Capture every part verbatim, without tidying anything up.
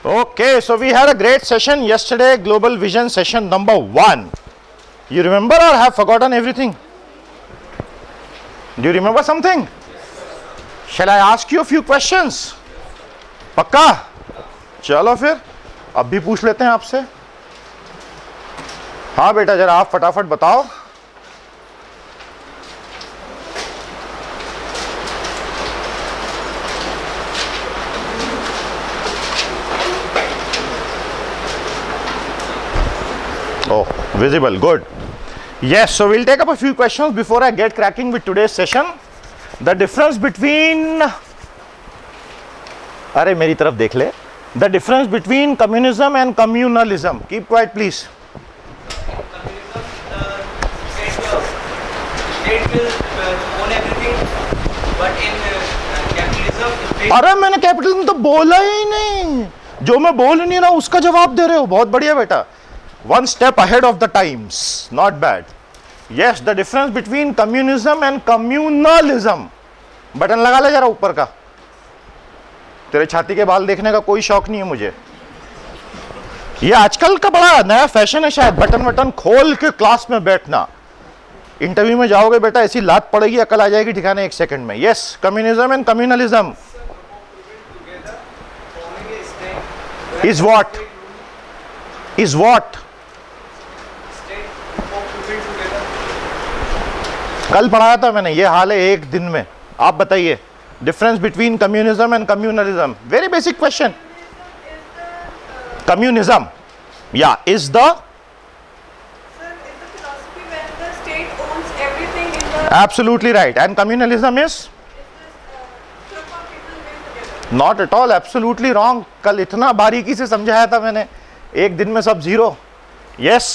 Okay, so we had a great session yesterday, Global Vision session number one. You remember or have forgotten everything? Do you remember something? Shall I ask you a few questions? पक्का? चलो फिर अब भी पूछ लेते हैं आपसे. हाँ बेटा, जरा आप फटाफट बताओ. Oh, visible, good. Yes, so we'll take up a few questions before I get cracking with today's session. The difference between, अरे मेरी तरफ देख ले. The difference between communism and communalism. Keep quiet, please. अरे मैंने कैपिटलिज्म तो बोला ही नहीं. जो मैं बोल नहीं रहा उसका जवाब दे रहे हो. बहुत बढ़िया बेटा. One step ahead of the times. Not bad. Yes, the difference between communism and communalism. Button लगा ले जरा ऊपर का. तेरे छाती के बाल देखने का कोई शौक नहीं है मुझे. ये आजकल का बड़ा नया फैशन है शायद, बटन वटन खोल के क्लास में बैठना. इंटरव्यू में जाओगे बेटा ऐसी लात पड़ेगी, अकल आ जाएगी ठिकाने एक सेकंड में. Yes, communism and communalism is what is what कल पढ़ाया था मैंने. ये हाल है एक दिन में. आप बताइए difference between communism and communalism. Very basic question. Communism या is the absolutely right, and communalism is not at all absolutely wrong. कल इतना बारीकी से समझाया था मैंने, एक दिन में सब zero. yes,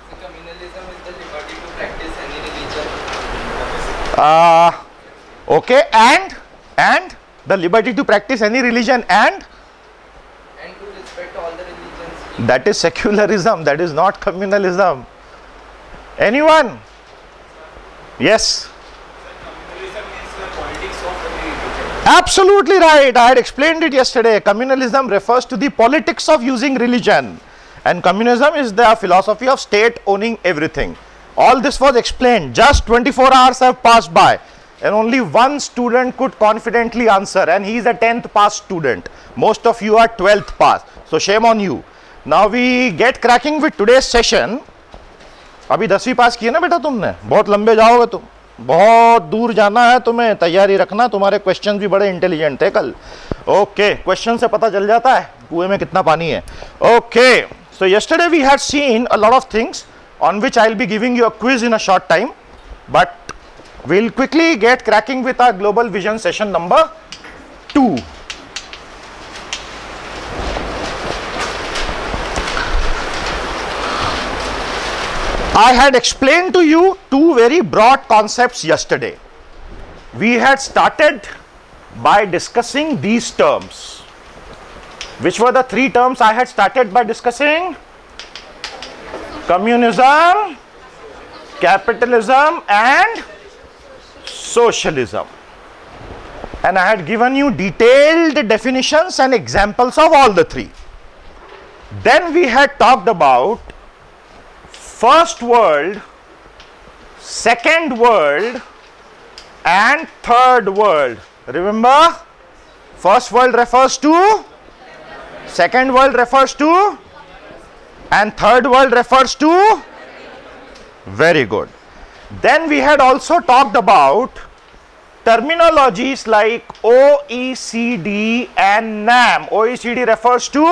uh, okay, and and the liberty to practice any religion and and to respect all the religions. that is secularism, that is not communalism. Anyone? Yes. Communalism is the politics of any religion. Absolutely right. I had explained it yesterday. Communalism refers to the politics of using religion, and communism is the philosophy of state owning everything. All this was explained. Just twenty-four hours have passed by, and only one student could confidently answer, and he is a tenth pass student. Most of you are twelfth pass. So shame on you. Now we get cracking with today's session. अभी दसवीं पास किए ना बेटा तुमने, बहुत लंबे जाओगे तुम, बहुत दूर जाना है तुम्हें, तैयारी रखना. तुम्हारे क्वेश्चंस भी बड़े इंटेलिजेंट थे कल. ओके, क्वेश्चन से पता चल जाता है कुएं में कितना पानी है. Okay, so yesterday we had seen a lot of things on which I will be giving you a quiz in a short time, but we'll quickly get cracking with our global vision session number two. I had explained to you two very broad concepts yesterday. We had started by discussing these terms. Which were the three terms I had started by discussing? Communism, capitalism and socialism. And I had given you detailed definitions and examples of all the three. Then we had talked about first world, second world and third world. Remember, first world refers to, second world refers to, and third world refers to. Very good. Then we had also talked about terminologies like O E C D and NAM. O E C D refers to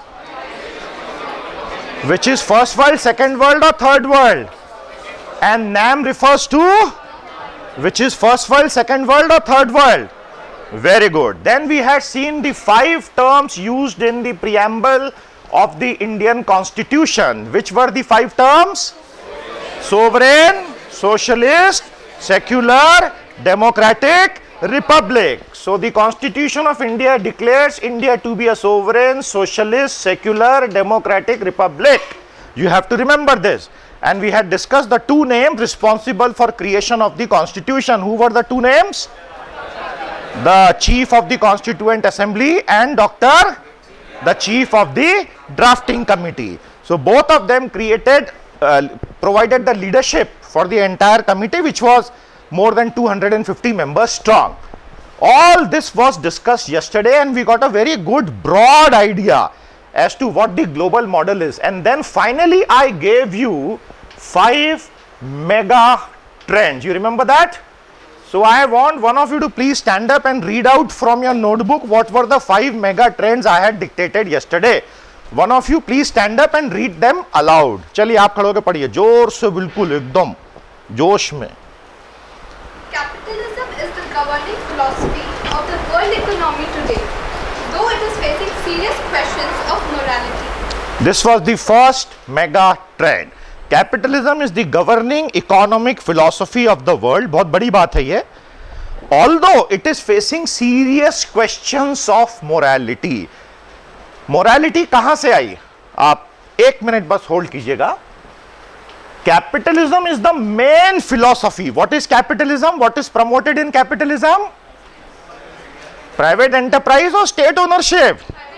which is first world, second world or third world, and NAM refers to which is first world, second world or third world. Very good. Then we had seen the five terms used in the preamble of the Indian Constitution. Which were the five terms? Sovereign, socialist, secular, democratic, republic. So the Constitution of India declares India to be a sovereign, socialist, secular, democratic republic. You have to remember this. And we had discussed the two names responsible for creation of the Constitution. Who were the two names? The Chief of the Constituent Assembly and Doctor the chief of the drafting committee. So both of them created, uh, provided the leadership for the entire committee, which was more than two hundred fifty members strong. All this was discussed yesterday, and we got a very good broad idea as to what the global model is. And then finally I gave you five mega trends. You remember that? So I want one of you to please stand up and read out from your notebook what were the five mega trends I had dictated yesterday. One of you please stand up and read them aloud. चलिए आप खड़े होकर पढ़िए जोर से, बिल्कुल एकदम जोश में. Capitalism is the governing philosophy of the world economy today, though it is facing serious questions of morality. This was the first mega trend. Capitalism is the governing economic philosophy of the world. बहुत बड़ी बात है ये. Although it is facing serious questions of morality. Morality कहां से आई? आप एक minute बस होल्ड कीजिएगा. Capitalism is the main philosophy. What is capitalism? What is promoted in capitalism? Private enterprise or state ownership?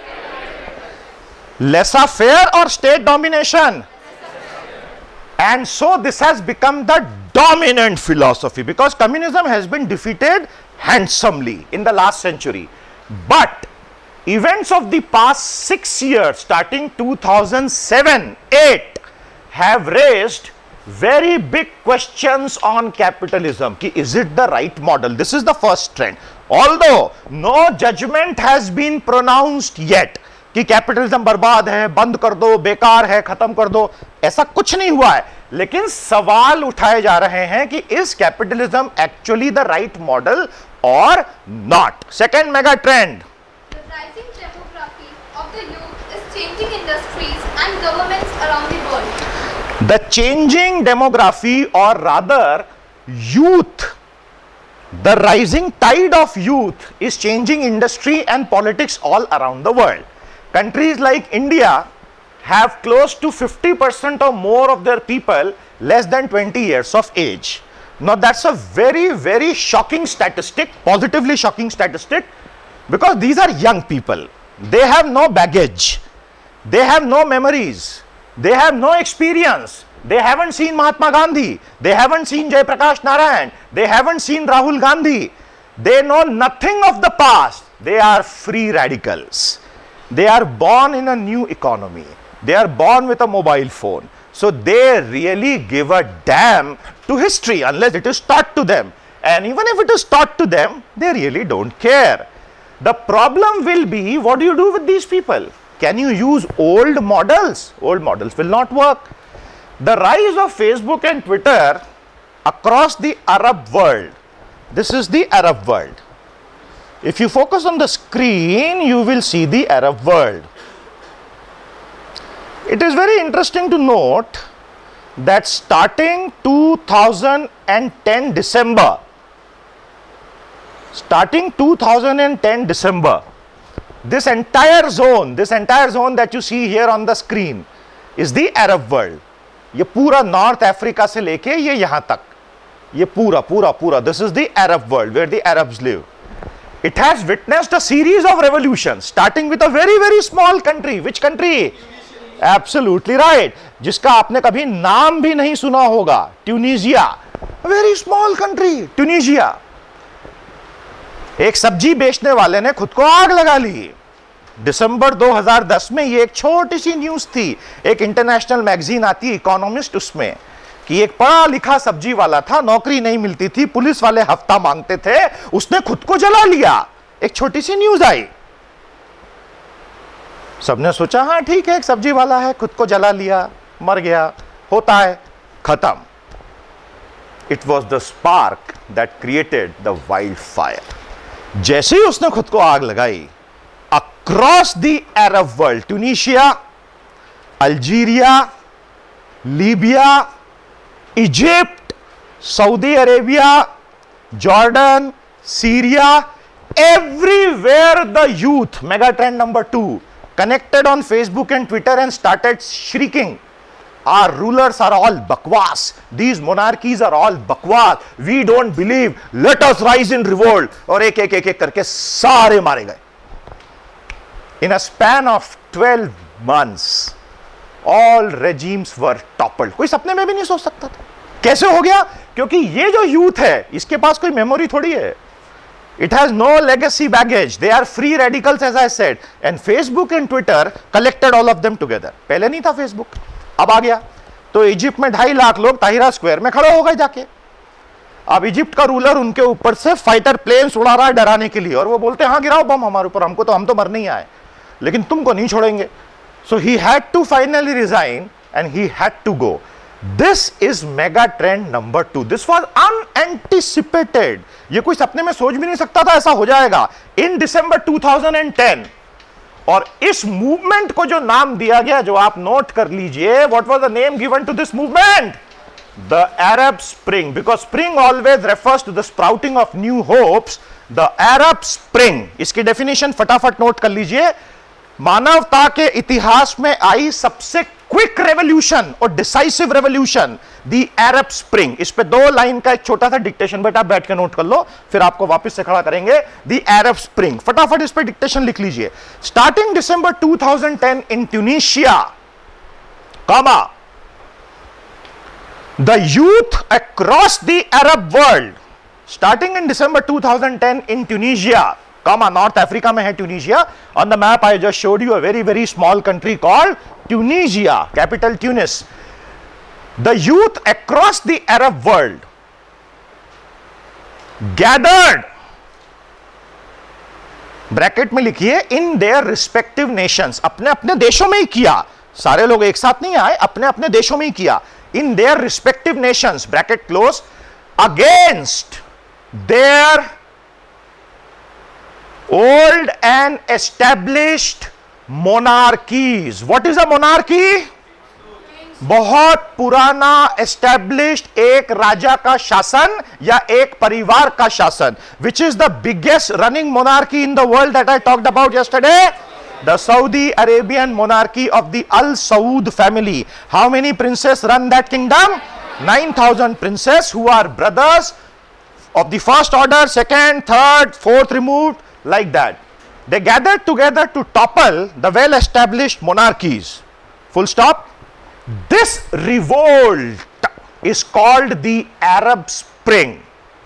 Laissez-faire or state domination? And so this has become the dominant philosophy, because communism has been defeated handsomely in the last century. But events of the past six years, starting two thousand seven eight, have raised very big questions on capitalism. Ki, is it the right model? This is the first trend. Although no judgment has been pronounced yet कि capitalism बर्बाद है, बंद कर दो, बेकार है, खत्म कर दो, ऐसा कुछ नहीं हुआ है. लेकिन सवाल उठाए जा रहे हैं कि is capitalism actually the right model और not. Second mega trend. The rising demography of the youth is changing industries and governments around the world. The changing demography, or rather youth, the rising tide of youth is changing industry and politics all around the world. Countries like India have close to fifty percent or more of their people less than twenty years of age. Now that's a very, very shocking statistic, positively shocking statistic, because these are young people. They have no baggage. They have no memories. They have no experience. They haven't seen Mahatma Gandhi. They haven't seen Jai Prakash Narayan. They haven't seen Rahul Gandhi. They know nothing of the past. They are free radicals. They are born in a new economy. They are born with a mobile phone. So they really give a damn to history unless it is taught to them. And even if it is taught to them, they really don't care. The problem will be, what do you do with these people? Can you use old models? Old models will not work. The rise of Facebook and Twitter across the Arab world. This is the Arab world. If you focus on the screen, you will see the Arab world. It is very interesting to note that starting two thousand ten December, starting two thousand ten December, this entire zone, this entire zone that you see here on the screen is the Arab world. ये पूरा North Africa से लेके ये यहाँ तक, ये पूरा पूरा पूरा, this is the Arab world where the Arabs live. It has witnessed a series of revolutions, starting with a very very small country. Which country? Absolutely right. जिसका आपने कभी नाम भी नहीं सुना होगा, Tunisia. A very small country, Tunisia. एक सब्जी बेचने वाले ने खुद को आग लगा ली. दिसंबर दो हज़ार दस में ये एक छोटी सी न्यूज थी. एक इंटरनेशनल मैगजीन आती है इकोनॉमिस्ट, उसमें कि एक पढ़ा लिखा सब्जी वाला था, नौकरी नहीं मिलती थी, पुलिस वाले हफ्ता मांगते थे, उसने खुद को जला लिया. एक छोटी सी न्यूज आई. सबने सोचा हाँ ठीक है, एक सब्जी वाला है, खुद को जला लिया, मर गया, होता है, खत्म. It was the spark that created the wild fire. जैसे ही उसने खुद को आग लगाई, across the Arab world, Tunisia, Algeria, Libya, Egypt, Saudi Arabia, Jordan, Syria, everywhere the youth, mega trend number two, connected on Facebook and Twitter and started shrieking, our rulers are all bakwas, these monarchies are all bakwas, we don't believe, let us rise in revolt. और एक एक एक एक करके सारे मारे गए. In a span of twelve months, all regimes were toppled. कोई सपने में भी नहीं सोच सकता था. कैसे हो गया? क्योंकि ये जो यूथ है, इसके पास कोई मेमोरी थोड़ी है. It has no legacy baggage. They are free radicals, as I said. And Facebook and Twitter collected all of them together. पहले नहीं था Facebook, अब आ गया. तो इजिप्ट में ढाई लाख लोग ताहिरा स्क्वायर में खड़े हो गए जाके. अब इजिप्ट का रूलर उनके ऊपर से फाइटर प्लेन्स उड़ा रहा है डराने के लिए, और वो बोलते हैं हाँ गिराओ बम हमारे ऊपर, हमको तो हम तो मरने ही आए, लेकिन तुमको नहीं छोड़ेंगे. So he had to finally resign and he had to go. This is mega trend number two. This was unanticipated. ये कोई सपने में सोच भी नहीं सकता था ऐसा हो जाएगा. In December two thousand ten. और इस मूवमेंट को जो नाम दिया गया, जो आप नोट कर लीजिए, what was the name given to this movement? The Arab spring. Because spring always refers to the sprouting of new hopes. The Arab spring, इसकी डेफिनेशन फटाफट नोट कर लीजिए. मानवता के इतिहास में आई सबसे क्विक रेवोल्यूशन और decisive revolution, the Arab spring. इस पे दो लाइन का एक छोटा सा डिक्टेशन, बेटा आप बैठ के नोट कर लो, फिर आपको वापस से खड़ा करेंगे. द अरब स्प्रिंग, फटाफट इस पे डिक्टेशन लिख लीजिए. Starting December two thousand ten in Tunisia, comma, the youth across the Arab world. Starting in December two thousand ten in Tunisia, comma, North Africa में है Tunisia. On the map I just showed you a very very small country called Tunisia, capital Tunis. The youth across the Arab world gathered, bracket में लिखिए, in their respective nations. अपने अपने देशों में ही किया, सारे लोग एक साथ नहीं आए, अपने अपने देशों में ही किया. In their respective nations, bracket close, against their old and established monarchies. What is a monarchy? बहुत पुराना established एक राजा का शासन या एक परिवार का शासन. Which is the biggest running monarchy in the world that I talked about yesterday? The Saudi Arabian monarchy of the Al Saud family. How many princes run that kingdom? nine thousand princes who are brothers of the first order, second, third, fourth removed, like that. They gathered together to topple the well-established monarchies. Full stop. This revolt is called the Arab Spring.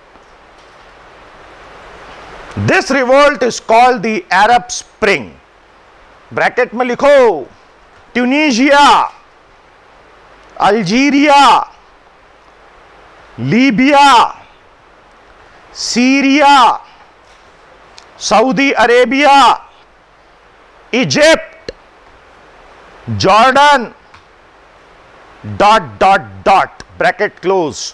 This revolt is called the Arab Spring. Bracket में लिखो, Tunisia, Algeria, Libya, Syria, Saudi Arabia, Egypt, Jordan, dot dot dot, bracket closed.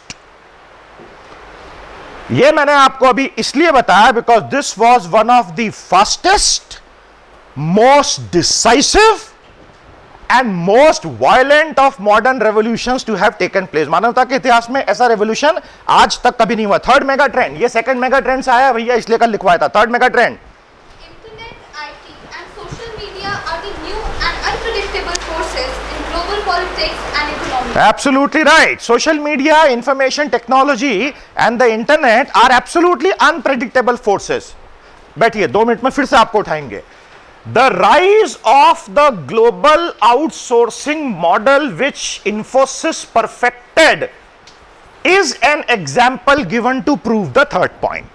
ये मैंने आपको अभी इसलिए बताया because this was one of the fastest, most decisive and most violent of modern revolutions to have taken place. मानवता के इतिहास में ऐसा रेवोल्यूशन आज तक कभी नहीं हुआ. थर्ड मेगा ट्रेंड, ये सेकंड मेगा ट्रेंड से आया भैया, इसलिए कल लिखवाया था. Third mega trend, Internet, I T and social media are the new and unpredictable forces in global politics and economy. Absolutely right. Social media, information technology and the internet are absolutely unpredictable forces. बैठिए, दो minute में फिर से आपको उठाएंगे. The rise of the global outsourcing model which Infosys perfected is an example given to prove the third point.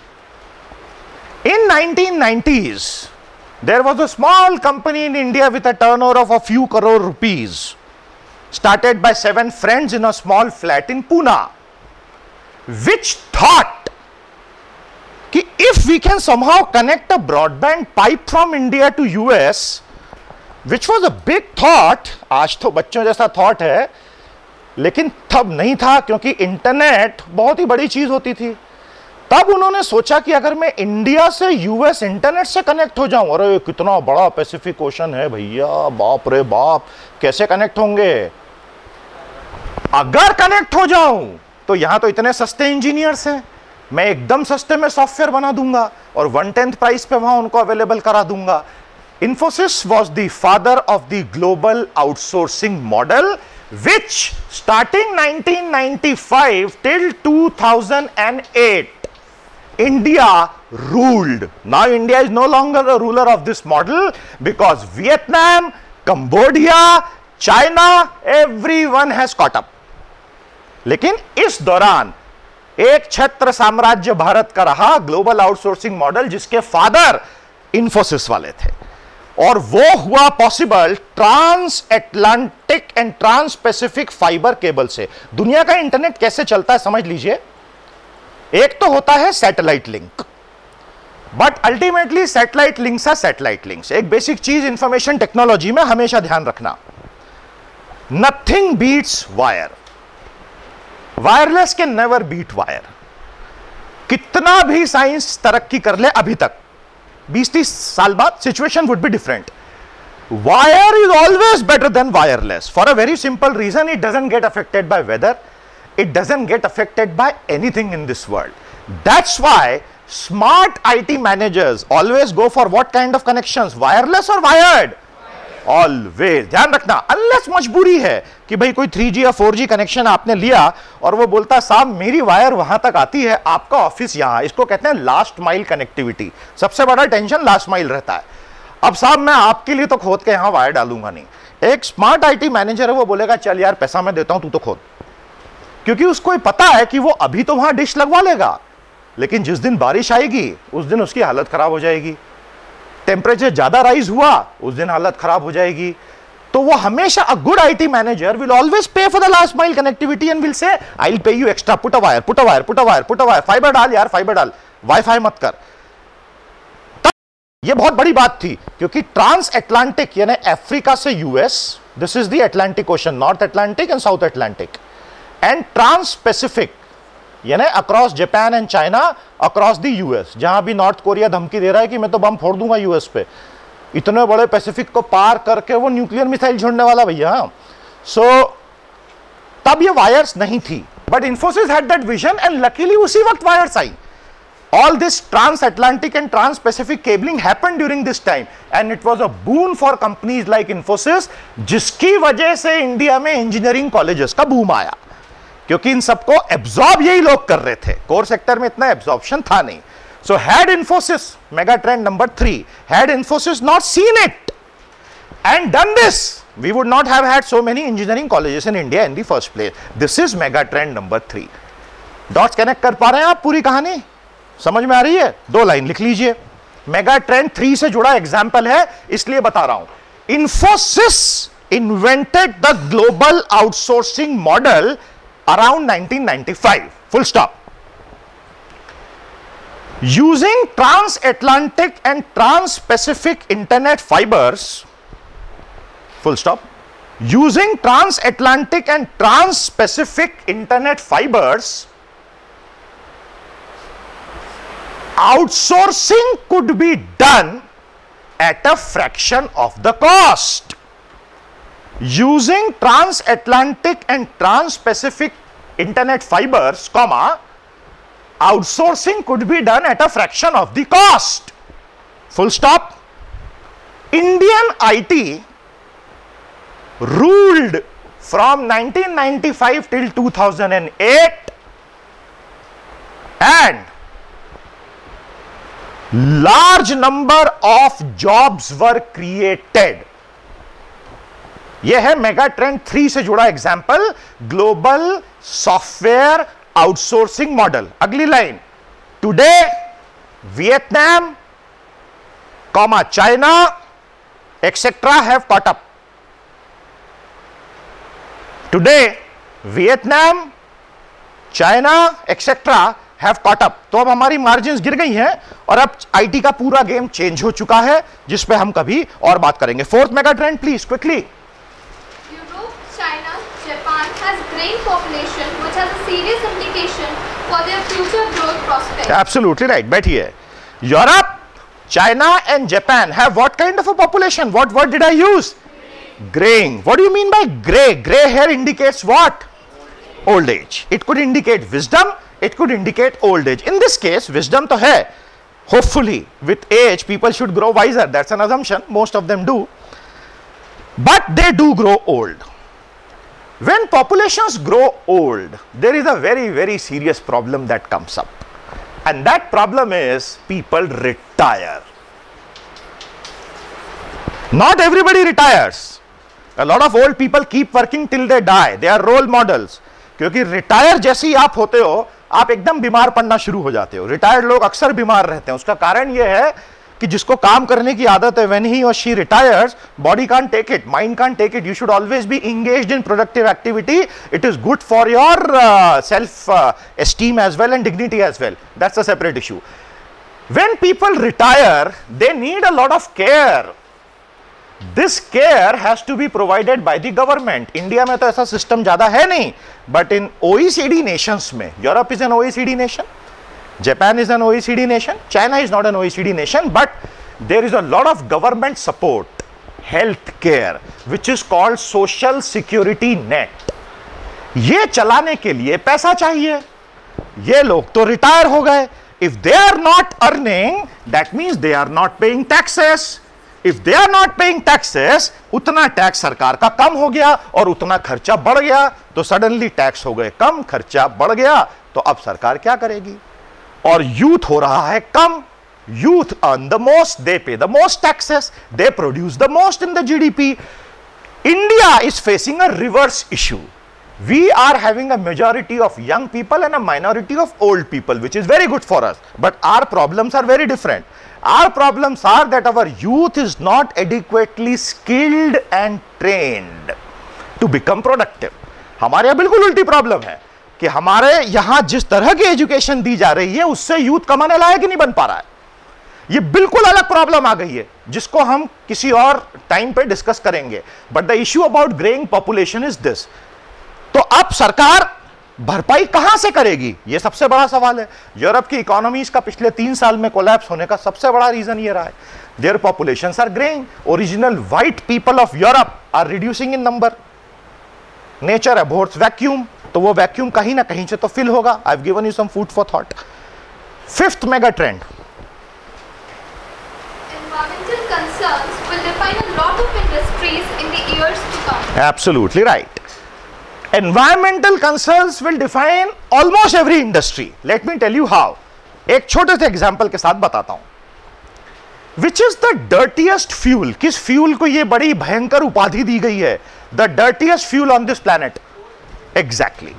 In nineteen nineties, there was a small company in India with a turnover of a few crore rupees, started by seven friends in a small flat in Pune, which thought कि if we can somehow connect a broadband pipe from India to U S, which was a big thought, आज तो बच्चों जैसा thought है, लेकिन तब नहीं था क्योंकि इंटरनेट बहुत ही बड़ी चीज होती थी. तब उन्होंने सोचा कि अगर मैं इंडिया से यूएस इंटरनेट से कनेक्ट हो जाऊं, अरे कितना बड़ा पैसिफिक ओशन है भैया, बाप रे बाप, कैसे कनेक्ट होंगे. अगर कनेक्ट हो जाऊं तो यहां तो इतने सस्ते इंजीनियर्स हैं, मैं एकदम सस्ते में सॉफ्टवेयर बना दूंगा और वन टेंथ प्राइस पे वहां उनको अवेलेबल करा दूंगा. Infosys was the father of the global outsourcing model, which starting nineteen ninety-five till two thousand eight India ruled. Now India is no longer a ruler of this model because Vietnam, Cambodia, China, everyone has caught up. लेकिन इस दौरान एक छत्र साम्राज्य भारत का रहा global outsourcing model, जिसके फादर इंफोसिस वाले थे, और वो हुआ possible trans Atlantic and trans Pacific fibre cable से। दुनिया का इंटरनेट कैसे चलता है समझ लीजिए। एक तो होता है satellite link, but ultimately satellite links are satellite links. एक बेसिक चीज इंफॉर्मेशन टेक्नोलॉजी में हमेशा ध्यान रखना, nothing beats wire. Wireless can never beat wire. कितना भी साइंस तरक्की कर ले, अभी तक बीस तीस साल बाद situation would be different. Wire is always better than wireless for a very simple reason, it doesn't get affected by weather, it doesn't get affected by anything in this world. That's why smart I T managers always go for what kind of connections, wireless or wired? Always. ध्यान रखना, unless मजबूरी है कि भाई कोई three G या four G connection आपने लिया और वो बोलता है साहब मेरी वायर वहां तक आती है, आपका ऑफिस यहां, इसको कहते हैं लास्ट माइल कनेक्टिविटी। सबसे बड़ा टेंशन लास्ट माइल रहता है। अब साहब मैं आपके लिए तो खोद के यहां वायर डालूंगा नहीं। एक स्मार्ट आई टी मैनेजर है, वो बोलेगा चल यार पैसा मैं देता हूं, तू तो खोद, क्योंकि उसको पता है कि वो अभी तो वहां डिश लगवा लेगा, लेकिन जिस दिन बारिश आएगी उस दिन उसकी हालत खराब हो जाएगी। टेम्परेचर ज्यादा राइज हुआ उस दिन हालत खराब हो जाएगी। तो वो हमेशा, a good IT manager will always pay for the last mile connectivity and will say I will pay you extra, put a wire, put a wire, put a wire, put a wire, fibre डाल यार, fibre डाल, wifi मत कर। तब ये बहुत बड़ी बात थी, क्योंकि ट्रांस एटलांटिक यानी अफ्रीका से US, this is the Atlantic Ocean, North Atlantic and South Atlantic, and trans Pacific यानी across Japan and China, across the US. जहां भी नॉर्थ कोरिया धमकी दे रहा है कि मैं तो बम फोड़ दूंगा यूएस पे, इतने बड़े पैसिफिक को पार करके वो न्यूक्लियर मिसाइल छोड़ने वाला भैया। सो so, तब ये वायर्स नहीं थी, but Infosys had that vision and luckily उसी वक्त वायर्स आई। All this transatlantic and trans-Pacific cabling happened during this time, and it was a boon for companies like Infosys, जिसकी वजह से इंडिया में इंजीनियरिंग कॉलेजेस का बूम आया, क्योंकि इन सबको एब्जॉर्ब यही लोग कर रहे थे। कोर सेक्टर में इतना एब्जॉर्प्शन था नहीं। So had Infosys, mega trend number three, had Infosys not seen it and done this, we would not have had so many engineering colleges in India in the first place. This is mega trend number three. Dots connect कर पा रहे हैं आप? पूरी कहानी समझ में आ रही है? दो लाइन लिख लीजिए। मेगा ट्रेंड थ्री से जुड़ा एग्जाम्पल है, इसलिए बता रहा हूं। Infosys invented the global outsourcing model around nineteen ninety-five. Full stop. Using transatlantic and trans-Pacific internet fibers. Full stop. Using transatlantic and trans-Pacific internet fibers, outsourcing could be done at a fraction of the cost. Using transatlantic and trans-Pacific internet fibers, comma, outsourcing could be done at a fraction of the cost. Full stop. Indian I T ruled from nineteen ninety-five till two thousand eight, and large number of jobs were created. यह है mega trend three से जुड़ा example, global software outsourcing model. अगली line, today Vietnam, comma China etcetera have caught up. Today Vietnam, China etcetera have caught up. तो अब हमारी margins गिर गई हैं और अब आईटी का पूरा गेम चेंज हो चुका है, जिस पे हम कभी और बात करेंगे। Fourth mega trend please quickly. China, Japan has growing population which has a serious implication for their future growth prospects. Absolutely right. बैठिए। Europe, China and Japan have what kind of a population? What word did I use? Graying. What do you mean by gray? Gray hair indicates what? Old age. It could indicate wisdom. It could indicate old age. In this case, wisdom तो है. Hopefully, with age, people should grow wiser. That's an assumption. Most of them do. But they do grow old. When populations grow old, there is a very, very serious problem that comes up. And that problem is people retire. Not everybody retires. A lot of old people keep working till they die. They are role models. क्योंकि retire जैसे ही आप होते हो आप एकदम बीमार पड़ना शुरू हो जाते हो. रिटायर्ड लोग अक्सर बीमार रहते हैं. उसका कारण यह है कि जिसको काम करने की आदत है, when he or she retires, body can't take it, mind can't take it. You should always be engaged in productive activity. It is good for your uh, self uh, esteem as well and dignity as well. That's a separate issue. When people retire, they need a lot of care. This care has to be provided by the government. India में तो ऐसा system ज़्यादा है नहीं, but in O E C D nations में, Europe is an O E C D nation, Japan is an O E C D nation, China is not an O E C D nation, but there is a lot of government support, health care, which is called social security net. ये चलाने के लिए पैसा चाहिए. ये लोग तो retire हो गए. If they are not earning, that means they are not paying taxes. If they are not paying taxes, उतना टैक्स सरकार का कम हो गया और उतना खर्चा बढ़ गया, तो सडनली टैक्स हो गए कम, खर्चा बढ़ गया, तो अब सरकार क्या करेगी? और यूथ हो रहा है कम. Youth earn the most, they pay the most taxes, they produce the most in the G D P. India is facing a reverse issue. We are having a majority of young people and a minority of old people, which is very good for us. But our problems are very different. Our problems are that our youth is not adequately skilled and trained to become productive. हमारे यहाँ बिल्कुल उल्टी problem है कि हमारे यहाँ जिस तरह की एजुकेशन दी जा रही है उससे यूथ कमाने लायक ही नहीं बन पा रहा है. ये बिल्कुल अलग प्रॉब्लम आ गई है जिसको हम किसी और टाइम पे डिस्कस करेंगे. But the issue about greying population is this. तो अब सरकार भरपाई कहां से करेगी, यह सबसे बड़ा सवाल है. यूरोप की इकोनॉमीज का पिछले तीन साल में कोलैप्स होने का सबसे बड़ा रीजन यह रहा है. Their populations are greying. Original white people of Europe are reducing in number. Nature abhors vacuum, तो वो वैक्यूम कहीं ना कहीं से तो फिल होगा. I have given you some food for thought. Fifth mega trend, environmental concerns will define a lot of industries in the years to come. Absolutely right. Environmental concerns will define almost every industry. Let me tell you how. एक छोटे से example के साथ बताता हूं. Which is the dirtiest fuel? किस fuel को ये बड़ी भयंकर उपाधि दी गई है? The dirtiest fuel on this planet. Exactly.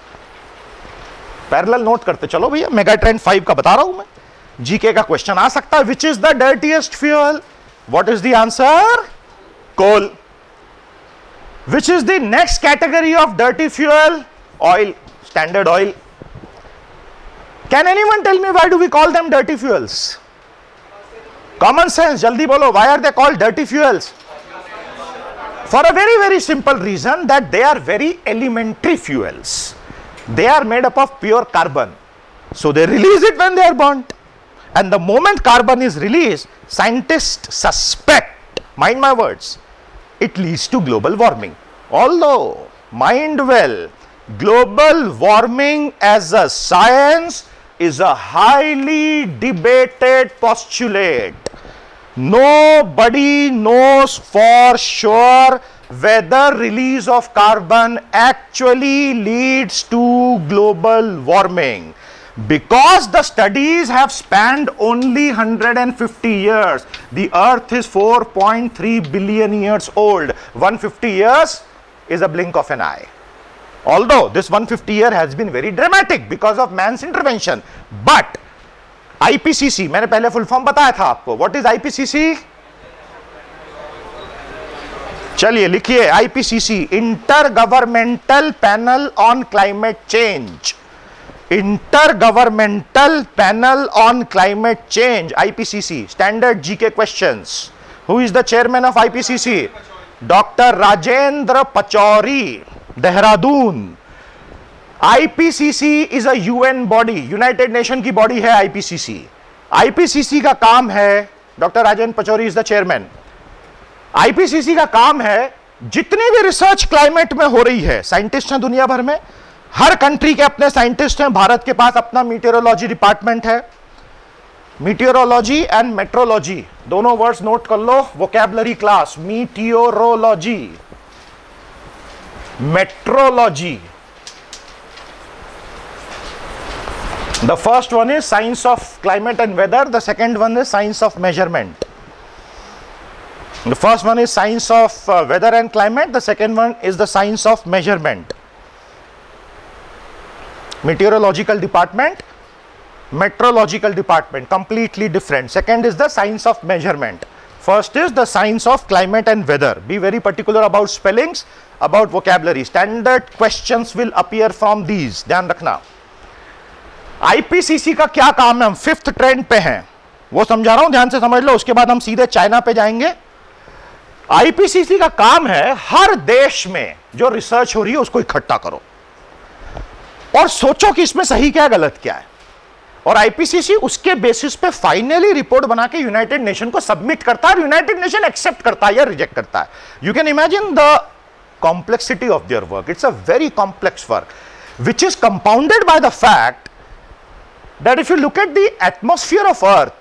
Parallel note करते चलो भैया. मेगा ट्रेंड फाइव का बता रहा हूं मैं. जीके का क्वेश्चन आ सकता है. Which is the dirtiest fuel? What is the answer? Coal. Which is the next category of dirty fuel? Oil, standard oil. Can anyone tell me why do we call them dirty fuels? Common sense, jaldi bolo. Why are they called dirty fuels? For a very very simple reason that they are very elementary fuels. They are made up of pure carbon. So they release it when they are burnt. And the moment carbon is released, scientists suspect, mind my words, it leads to global warming. Although, mind well, global warming as a science is a highly debated postulate. Nobody knows for sure whether release of carbon actually leads to global warming. Because the studies have spanned only one hundred fifty years. The earth is four point three billion years old. one hundred fifty years is a blink of an eye. Although this one hundred fifty year has been very dramatic because of man's intervention. But I P C C, मैंने पहले full form बताया था आपको. What is I P C C? चलिए लिखिए. I P C C, Intergovernmental Panel on Climate Change. Intergovernmental Panel on Climate Change, I P C C. Standard G K questions. Who is the chairman of I P C C? Doctor Rajendra Pachauri, Dehradun. I P C C is a U N body, United Nation की body है I P C C. I P C C का काम है, Doctor Rajendra Pachauri is the chairman. I P C C का काम है जितनी भी रिसर्च क्लाइमेट में हो रही है, साइंटिस्ट हैं दुनिया भर में, हर कंट्री के अपने साइंटिस्ट हैं. भारत के पास अपना मीटियोरोलॉजी डिपार्टमेंट है. मीटियोरोलॉजी एंड मेट्रोलॉजी दोनों वर्ड्स नोट कर लो. Vocabulary class. Meteorology, metrology. The first one is science of climate and weather. The second one is science of measurement. The first one is science of uh, weather and climate. The second one is the science of measurement. Meteorological department, meteorological department, completely different. Second is the science of measurement. First is the science of climate and weather. Be very particular about spellings, about vocabulary. Standard questions will appear from these. ध्यान रखना. I P C C का क्या काम है? हम fifth trend पे हैं, वो समझा रहा हूं, ध्यान से समझ लो. उसके बाद हम सीधे चाइना पे जाएंगे. I P C C का काम है हर देश में जो रिसर्च हो रही है उसको इकट्ठा करो और सोचो कि इसमें सही क्या गलत क्या है, और I P C C उसके बेसिस पे फाइनली रिपोर्ट बना के यूनाइटेड नेशन को सबमिट करता है. यूनाइटेड नेशन एक्सेप्ट करता है या रिजेक्ट करता है. You can imagine the complexity of their work. It's a very complex work which is compounded by the fact that if you look at the atmosphere of Earth,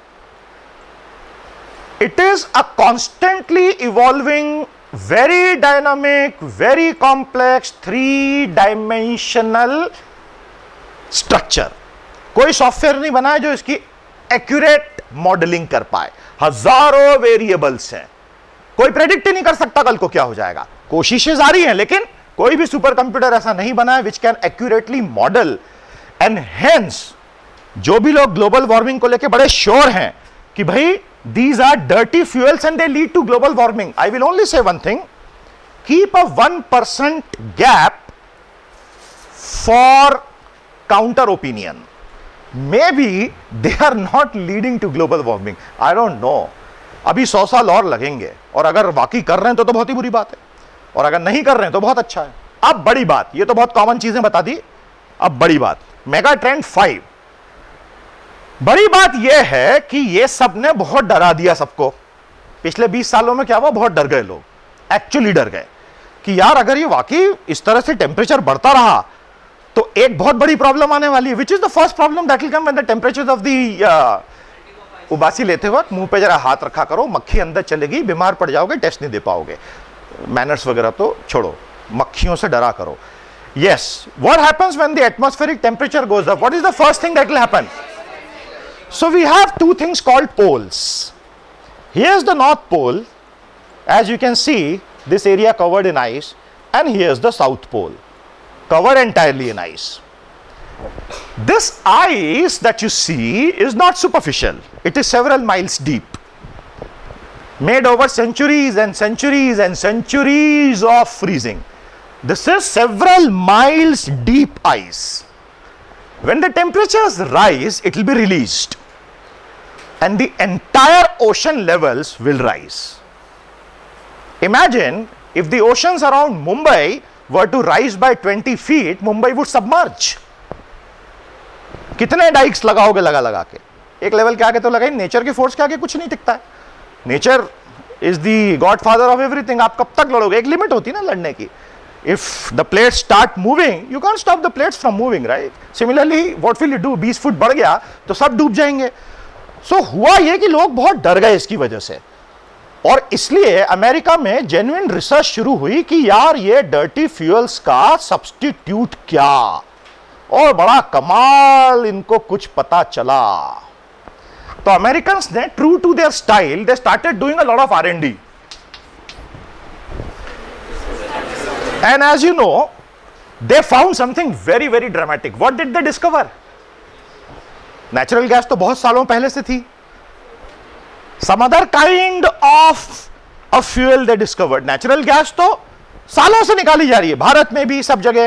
it is a constantly evolving, very dynamic, very complex, three dimensional structure. कोई software नहीं बना है जो इसकी accurate modelling कर पाए. हजारों variables हैं, कोई प्रेडिक्ट ही नहीं कर सकता कल को क्या हो जाएगा. कोशिशें जारी हैं, लेकिन कोई भी सुपर कंप्यूटर ऐसा नहीं बना है which can accurately model. And hence जो भी लोग ग्लोबल वार्मिंग को लेकर बड़े श्योर हैं कि भाई these are dirty fuels and they lead to global warming, I will only say one thing, keep a one percent gap for counter opinion. Maybe they are not leading to global warming, I don't know. अभी सौ साल और लगेंगे, और अगर वाकई कर रहे हैं तो, तो बहुत ही बुरी बात है, और अगर नहीं कर रहे हैं तो बहुत अच्छा है. अब बड़ी बात, ये तो बहुत कॉमन चीजें बता दी. अब बड़ी बात, मेगा ट्रेंड फाइव. बड़ी बात यह है कि यह सब ने बहुत डरा दिया सबको. पिछले बीस सालों में क्या हुआ, बहुत डर गए लोग, एक्चुअली डर गए कि यार अगर ये वाकई इस तरह से टेम्परेचर बढ़ता रहा तो एक बहुत बड़ी प्रॉब्लम आने वाली है. Which is the first problem that will come when the temperature of the उबासी लेते वक्त मुंह पे जरा हाथ रखा करो, मक्खी अंदर चलेगी, बीमार पड़ जाओगे, टेस्ट नहीं दे पाओगे. मैनर्स वगैरह तो छोड़ो, मक्खियों से डरा करो. Yes, what happens when the atmospheric temperature goes up? What is the first thing that will happen? So we have two things called poles. Here's the North Pole, as you can see, this area covered in ice, and here's the South Pole, covered entirely in ice. This ice that you see is not superficial. It is several miles deep, made over centuries and centuries and centuries of freezing. This is several miles deep ice. When the temperatures rise, it will be released, and the entire ocean levels will rise. Imagine if the oceans around Mumbai were to rise by twenty feet, Mumbai would submerge. कितने dykes लगाओगे लगा लगा के? एक level के आगे तो लगाई, नेचर के फोर्स के आगे कुछ नहीं टिकता है. Nature is the godfather of everything. आप कब तक लड़ोगे? एक लिमिट होती है ना लड़ने की. If the plates start moving, you can't stop the plates from moving, right? Similarly, what will you do? बीस फुट बढ़ गया तो सब डूब जाएंगे. सो so, हुआ ये कि लोग बहुत डर गए इसकी वजह से, और इसलिए अमेरिका में जेन्युइन रिसर्च शुरू हुई कि यार ये डर्टी फ्यूल्स का सब्स्टिट्यूट क्या, और बड़ा कमाल इनको कुछ पता चला. तो अमेरिकन्स ने true to their style, they started doing a lot of R and D. And as you know, they found something very very dramatic. What did they discover? Natural gas तो बहुत सालों पहले से थी. Some other kind of a fuel they discovered. Natural gas तो सालों से निकाली जा रही है, भारत में भी, सब जगह.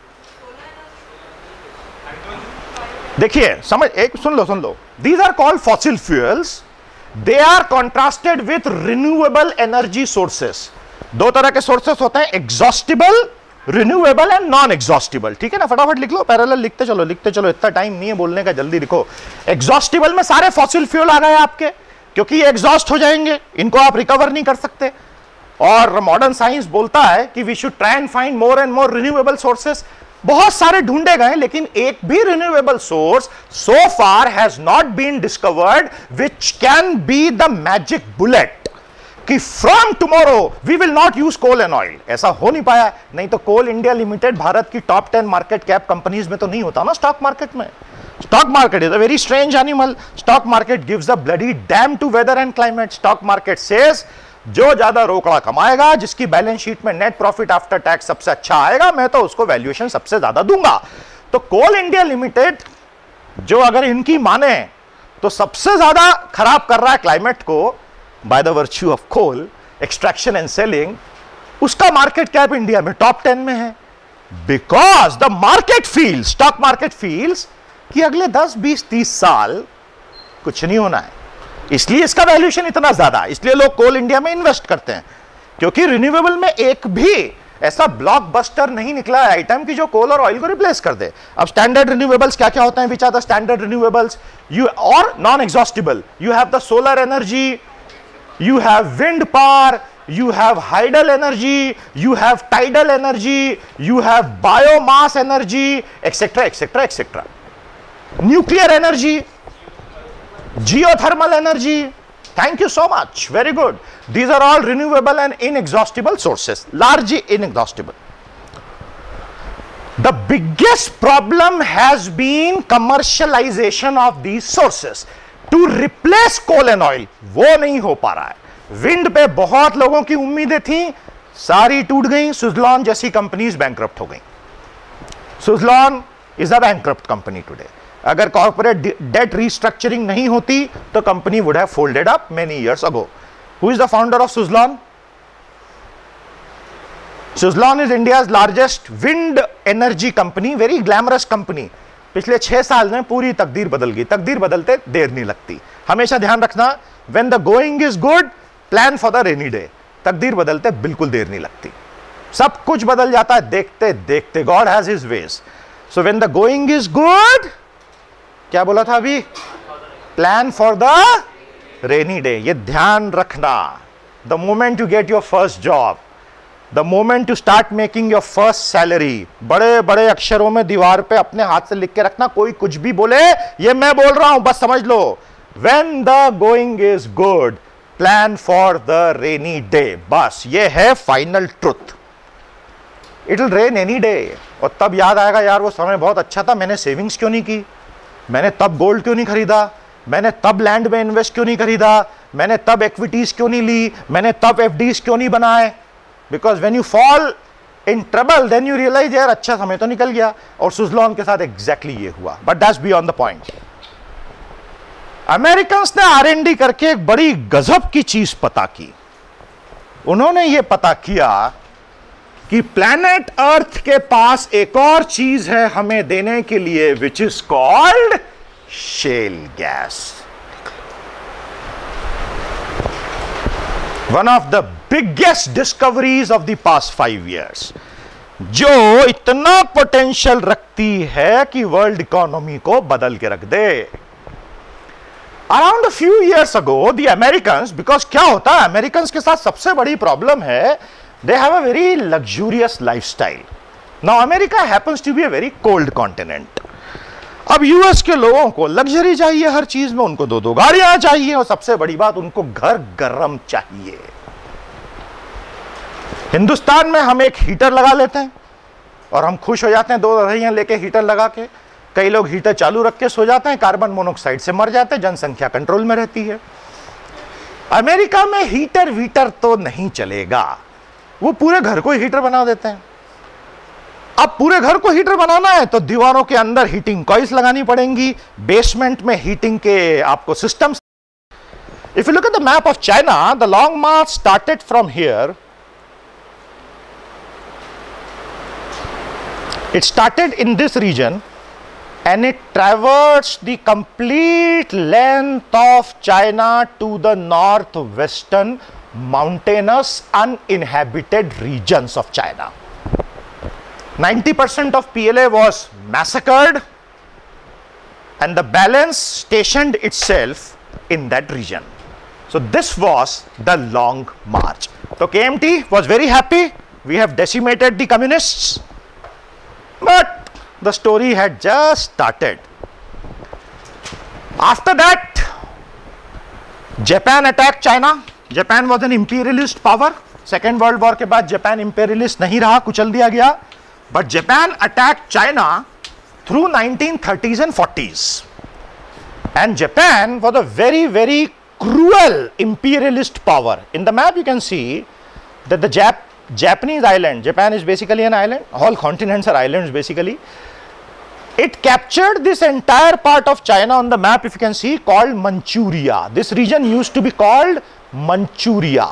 देखिए, समझ, एक सुन लो सुन लो. These are called fossil fuels. They are contrasted with renewable energy sources. दो तरह के सोर्सेस होते हैं, exhaustible, renewable and non exhaustible. ठीक है ना? फटाफट लिख लो, पैरेलल लिखते चलो लिखते चलो, इतना टाइम नहीं है बोलने का, जल्दी लिखो. एग्जॉस्टिबल में सारे फॉसिल फ्यूल आ गए आपके, क्योंकि ये एग्जॉस्ट हो जाएंगे, इनको आप रिकवर नहीं कर सकते. और मॉडर्न साइंस बोलता है कि we should try and find more and more renewable sources. बहुत सारे ढूंढे गए, लेकिन एक भी renewable source so far has not been discovered which can be the magic bullet कि from tomorrow we will not use coal and oil. ऐसा हो नहीं पाया. नहीं तो कोल इंडिया लिमिटेड भारत की top ten market cap companies में तो नहीं होता ना स्टॉक मार्केट में. Stock market is a very strange animal. Stock market gives a bloody damn to weather and climate. Stock market says जो ज्यादा रोकड़ा कमाएगा, जिसकी बैलेंस शीट में नेट प्रॉफिट आफ्टर टैक्स सबसे अच्छा आएगा, मैं तो उसको वैल्यूएशन सबसे ज्यादा दूंगा। तो कोल इंडिया लिमिटेड जो अगर इनकी माने तो सबसे ज्यादा खराब कर रहा है क्लाइमेट को by the virtue of coal extraction and selling, उसका मार्केट कैप इंडिया में टॉप टेन में है। Because the market feels, stock market feels कि अगले दस बीस तीस साल कुछ नहीं होना है, इसलिए इसका वैल्यूएशन इतना ज्यादा, इसलिए लोग कोल इंडिया में इन्वेस्ट करते हैं, क्योंकि रिन्यूएबल में एक भी ऐसा ब्लॉकबस्टर नहीं निकला है आइटम की जो कोल और ऑयल को रिप्लेस कर दे। अब स्टैंडर्ड रिन्यूएबल्स क्या क्या होते हैं, which are the standard renewables, you और non exhaustible, you have the solar energy, you have wind power, you have hydel energy, you have tidal energy, you have biomass energy, etc, etc, etc, nuclear energy, geothermal energy. Thank you so much, very good. These are all renewable and inexhaustible sources, largely inexhaustible. The biggest problem has been commercialization of these sources. To replace coal and oil वो नहीं हो पा रहा है। Wind पे बहुत लोगों की उम्मीदें थी, सारी टूट गई। सुजलॉन जैसी कंपनीज बैंकरप्ट हो गई। Suzlon is a bankrupt company today. अगर कॉर्पोरेट डेट रीस्ट्रक्चरिंग नहीं होती तो company would have folded up many years ago. Who is the founder of Suzlon? Suzlon is India's largest wind energy company, very glamorous company. पिछले छह साल में पूरी तकदीर बदल गई। तकदीर बदलते देर नहीं लगती। हमेशा ध्यान रखना, when the going is good plan for the rainy day. तकदीर बदलते बिल्कुल देर नहीं लगती, सब कुछ बदल जाता है देखते देखते। God has his ways. So when the going is good, क्या बोला था अभी, plan for the rainy day. ये ध्यान रखना। The moment you get your first job, the moment to start making your first salary, बड़े बड़े अक्षरों में दीवार पे अपने हाथ से लिख के रखना। कोई कुछ भी बोले, ये मैं बोल रहा हूं, बस समझ लो। When the going is good plan for the rainy day. बस ये है final truth. It will rain any day. और तब याद आएगा, यार वो समय बहुत अच्छा था, मैंने सेविंग्स क्यों नहीं की, मैंने तब गोल्ड क्यों नहीं खरीदा, मैंने तब लैंड में इन्वेस्ट क्यों नहीं खरीदा, मैंने तब इक्विटीज क्यों नहीं ली, मैंने तब एफडीज क्यों नहीं बनाए। Because when you fall in trouble, then you realize यार अच्छा समय तो निकल गया। और सुजलॉन के साथ एग्जैक्टली ये हुआ। But that's beyond the point. Americans ने आर एन डी करके एक बड़ी गजब की चीज पता की। उन्होंने ये पता किया कि प्लैनेट अर्थ के पास एक और चीज है हमें देने के लिए, which is called shale gas. One of the biggest discoveries of the past five years, जो इतना पोटेंशियल रखती है कि वर्ल्ड इकोनॉमी को बदल के रख दे। Around a few years ago, the Americans, because क्या होता है अमेरिकन्स के साथ सबसे बड़ी प्रॉब्लम है, they have a very luxurious lifestyle. Now America happens to be a very cold continent. अब यूएस के लोगों को लग्जरी चाहिए हर चीज में, उनको दो दो गाड़ियां चाहिए, और सबसे बड़ी बात उनको घर गर्म चाहिए। हिंदुस्तान में हम एक हीटर लगा लेते हैं और हम खुश हो जाते हैं, दो रहियां लेके हीटर लगा के। कई लोग हीटर चालू रख के सो जाते हैं, कार्बन मोनोऑक्साइड से मर जाते हैं, जनसंख्या कंट्रोल में रहती है। अमेरिका में हीटर वीटर तो नहीं चलेगा, वो पूरे घर को हीटर बना देते हैं। अब पूरे घर को हीटर बनाना है तो दीवारों के अंदर हीटिंग कॉइल्स लगानी पड़ेंगी, बेसमेंट में हीटिंग के आपको systems. If you look at the map of China, the Long March started from here, it started in this region and it traversed the complete length of China to the northwestern mountainous uninhabited regions of China. ninety percent of P L A was massacred and the balance stationed itself in that region. So this was the long march. So K M T was very happy, we have decimated the communists. But the story had just started. After that, Japan attacked China. Japan was an imperialist power. Second World War के बाद Japan imperialist नहीं रहा, कुचल दिया गया. But Japan attacked China through nineteen thirties and forties. And Japan was a very, very cruel imperialist power. In the map you can see that the Jap Japanese island, Japan is basically an island, all continents are islands basically. It captured this entire part of China on the map, if you can see, called Manchuria. This region used to be called Manchuria.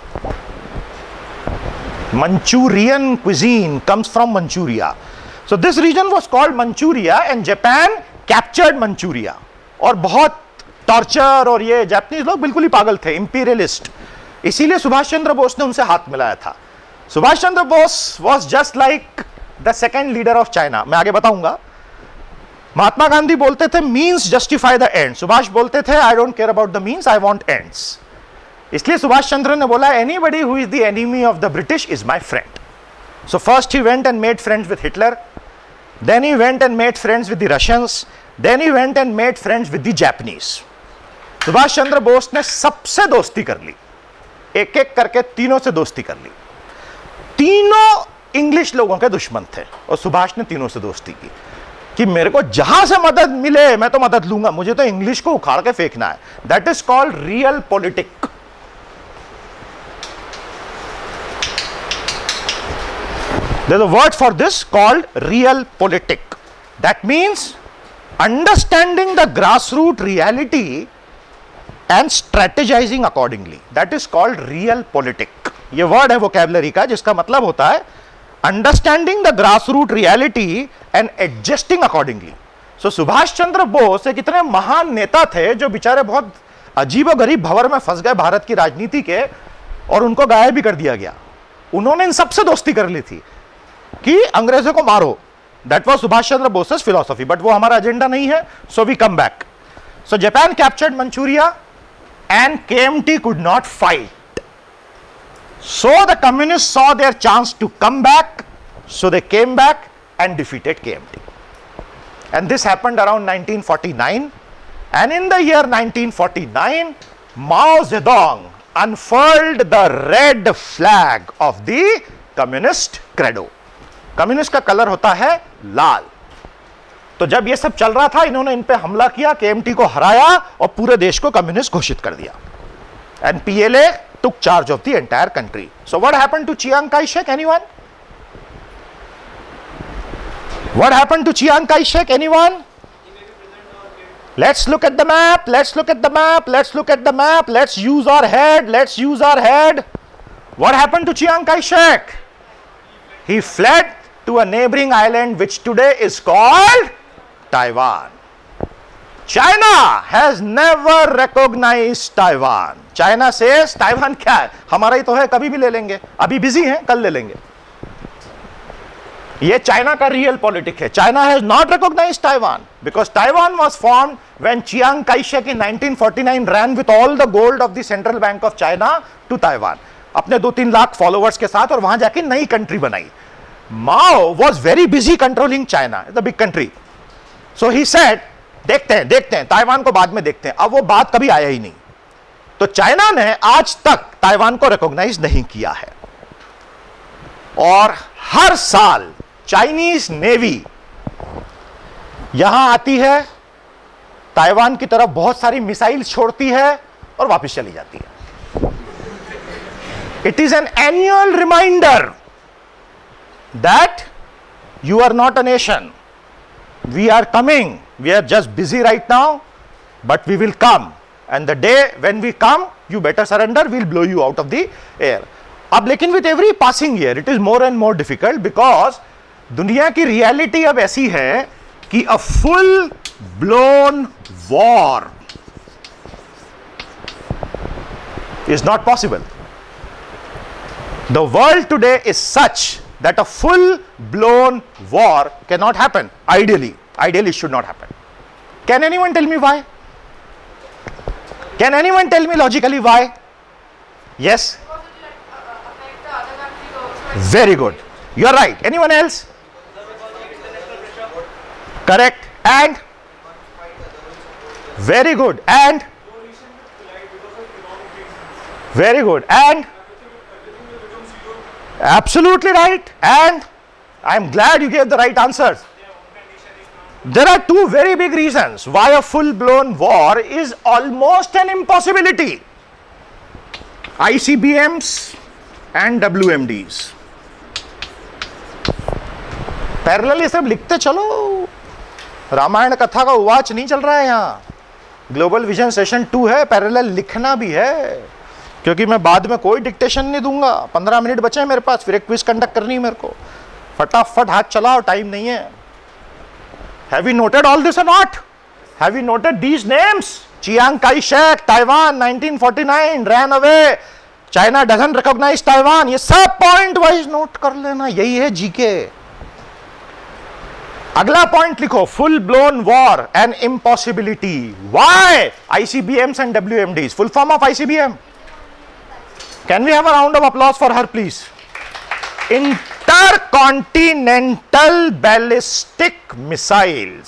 Manchurian cuisine comes from Manchuria. So this region was called Manchuria and Japan captured Manchuria. और बहुत torture, और ये Japanese लोग बिल्कुल ही पागल थे, imperialist, इसीलिए सुभाष चंद्र बोस ने उनसे हाथ मिलाया था. Subhash Chandra Bose was just like the second leader of China. मैं आगे बताऊंगा. महात्मा गांधी बोलते थे means justify the end, Subhash बोलते थे I don't care about the means, I want ends. इसलिए सुभाष चंद्र ने बोला anybody who is the enemy of the British is my friend. So first he went and made friends with Hitler, then he went and made friends with the Russians, then he went and made friends with the Japanese. Subhash Chandra Bose ने सबसे दोस्ती कर ली, एक एक करके तीनों से दोस्ती कर ली. तीनों इंग्लिश लोगों के दुश्मन थे और सुभाष ने तीनों से दोस्ती की कि मेरे को जहां से मदद मिले मैं तो मदद लूंगा, मुझे तो इंग्लिश को उखाड़ के फेंकना है. That is called realpolitik. There's a word for this called realpolitik. That means understanding the grassroots reality and strategizing accordingly. That is called realpolitik. ये word है vocabulary का जिसका मतलब होता है understanding the grassroots reality and adjusting accordingly. So Subhash Chandra Bose एक इतने महान नेता थे जो बेचारे बहुत अजीबोगरीब भंवर में फंस गए भारत की राजनीति के और उनको गायब भी कर दिया गया. उन्होंने इन सबसे दोस्ती कर ली थी कि अंग्रेजों को मारो. That was Subhash Chandra Bose's philosophy, but वो हमारा एजेंडा नहीं है. So we come back. So Japan captured Manchuria and KMT could not fight. So the communist saw their chance to come back, so they came back and defeated KMT. And this happened around nineteen forty-nine. And in the year nineteen forty-nine, Mao Zedong unfurled the red flag of the communist credo. Communist का colour होता है लाल. तो जब ये सब चल रहा था इन्होंने इन पे हमला किया, केएमटी को हराया और पूरे देश को कम्युनिस्ट घोषित कर दिया. And PLA took charge of the entire country. So what happened to Chiang Kai-shek? Anyone? What happened to Chiang Kai-shek? Anyone? Let's look at the map. Let's look at the map. Let's look at the map. Let's use our head. Let's use our head. What happened to Chiang Kai-shek? He fled to a neighboring island which today is called Taiwan. China has never recognized Taiwan. China says Taiwan क्या है, हमारा ही तो है, कभी भी ले लेंगे, अभी बिजी हैं, कल ले लेंगे. ये चाइना का रियल पॉलिटिक है. China has not recognized Taiwan because Taiwan was formed when Chiang Kai-shek in nineteen forty-nine ran with all the gold of the Central Bank of China to Taiwan. अपने दो तीन lakh followers के साथ, और वहां जाके नई कंट्री बनाई. Mao was very busy controlling China, the big country. So he said, देखते हैं देखते हैं ताइवान को बाद में देखते हैं. अब वो बात कभी आया ही नहीं. तो चाइना ने आज तक ताइवान को रिकॉग्नाइज नहीं किया है. और हर साल चाइनीज नेवी यहां आती है, ताइवान की तरफ बहुत सारी मिसाइल छोड़ती है और वापस चली जाती है. It is an annual reminder that you are not a nation. We are coming. We are just busy right now, but we will come. And the day when we come, you better surrender. We'll blow you out of the air. अब लेकिन with every passing year, it is more and more difficult because दुनिया की reality अब ऐसी है कि a full blown war is not possible. The world today is such that a full blown war cannot happen. Ideally, ideally it should not happen. Can anyone tell me why? Can anyone tell me logically why? Yes? Very good. You are right. Anyone else? Correct. And? Very good. And? Very good. And? Absolutely right. And I am glad you gave the right answers. There are two very big reasons why a full-blown war is almost an impossibility. I C B Ms and W M Ds. Parallelly सब लिखते चलो, रामायण कथा का उवाच नहीं चल रहा है यहाँ, ग्लोबल विजन सेशन टू है, पैरेलल लिखना भी है, क्योंकि मैं बाद में कोई डिक्टेशन नहीं दूंगा। पंद्रह मिनट बचे हैं मेरे पास, फिर एक क्विज कंडक्ट करनी है मेरे को, फटाफट हाथ चलाओ, टाइम नहीं है। Have you noted all this or not? Have you noted these names? Chiang Kai-shek, Taiwan, nineteen forty-nine, ran away. China doesn't recognize Taiwan. ये सब पॉइंट वाइज नोट कर लेना, यही है जीके। अगला पॉइंट लिखो, full blown war and impossibility. Why? I C B Ms and W M Ds. Full form of I C B M. Can we have a round of applause for her, please? Intercontinental ballistic missiles.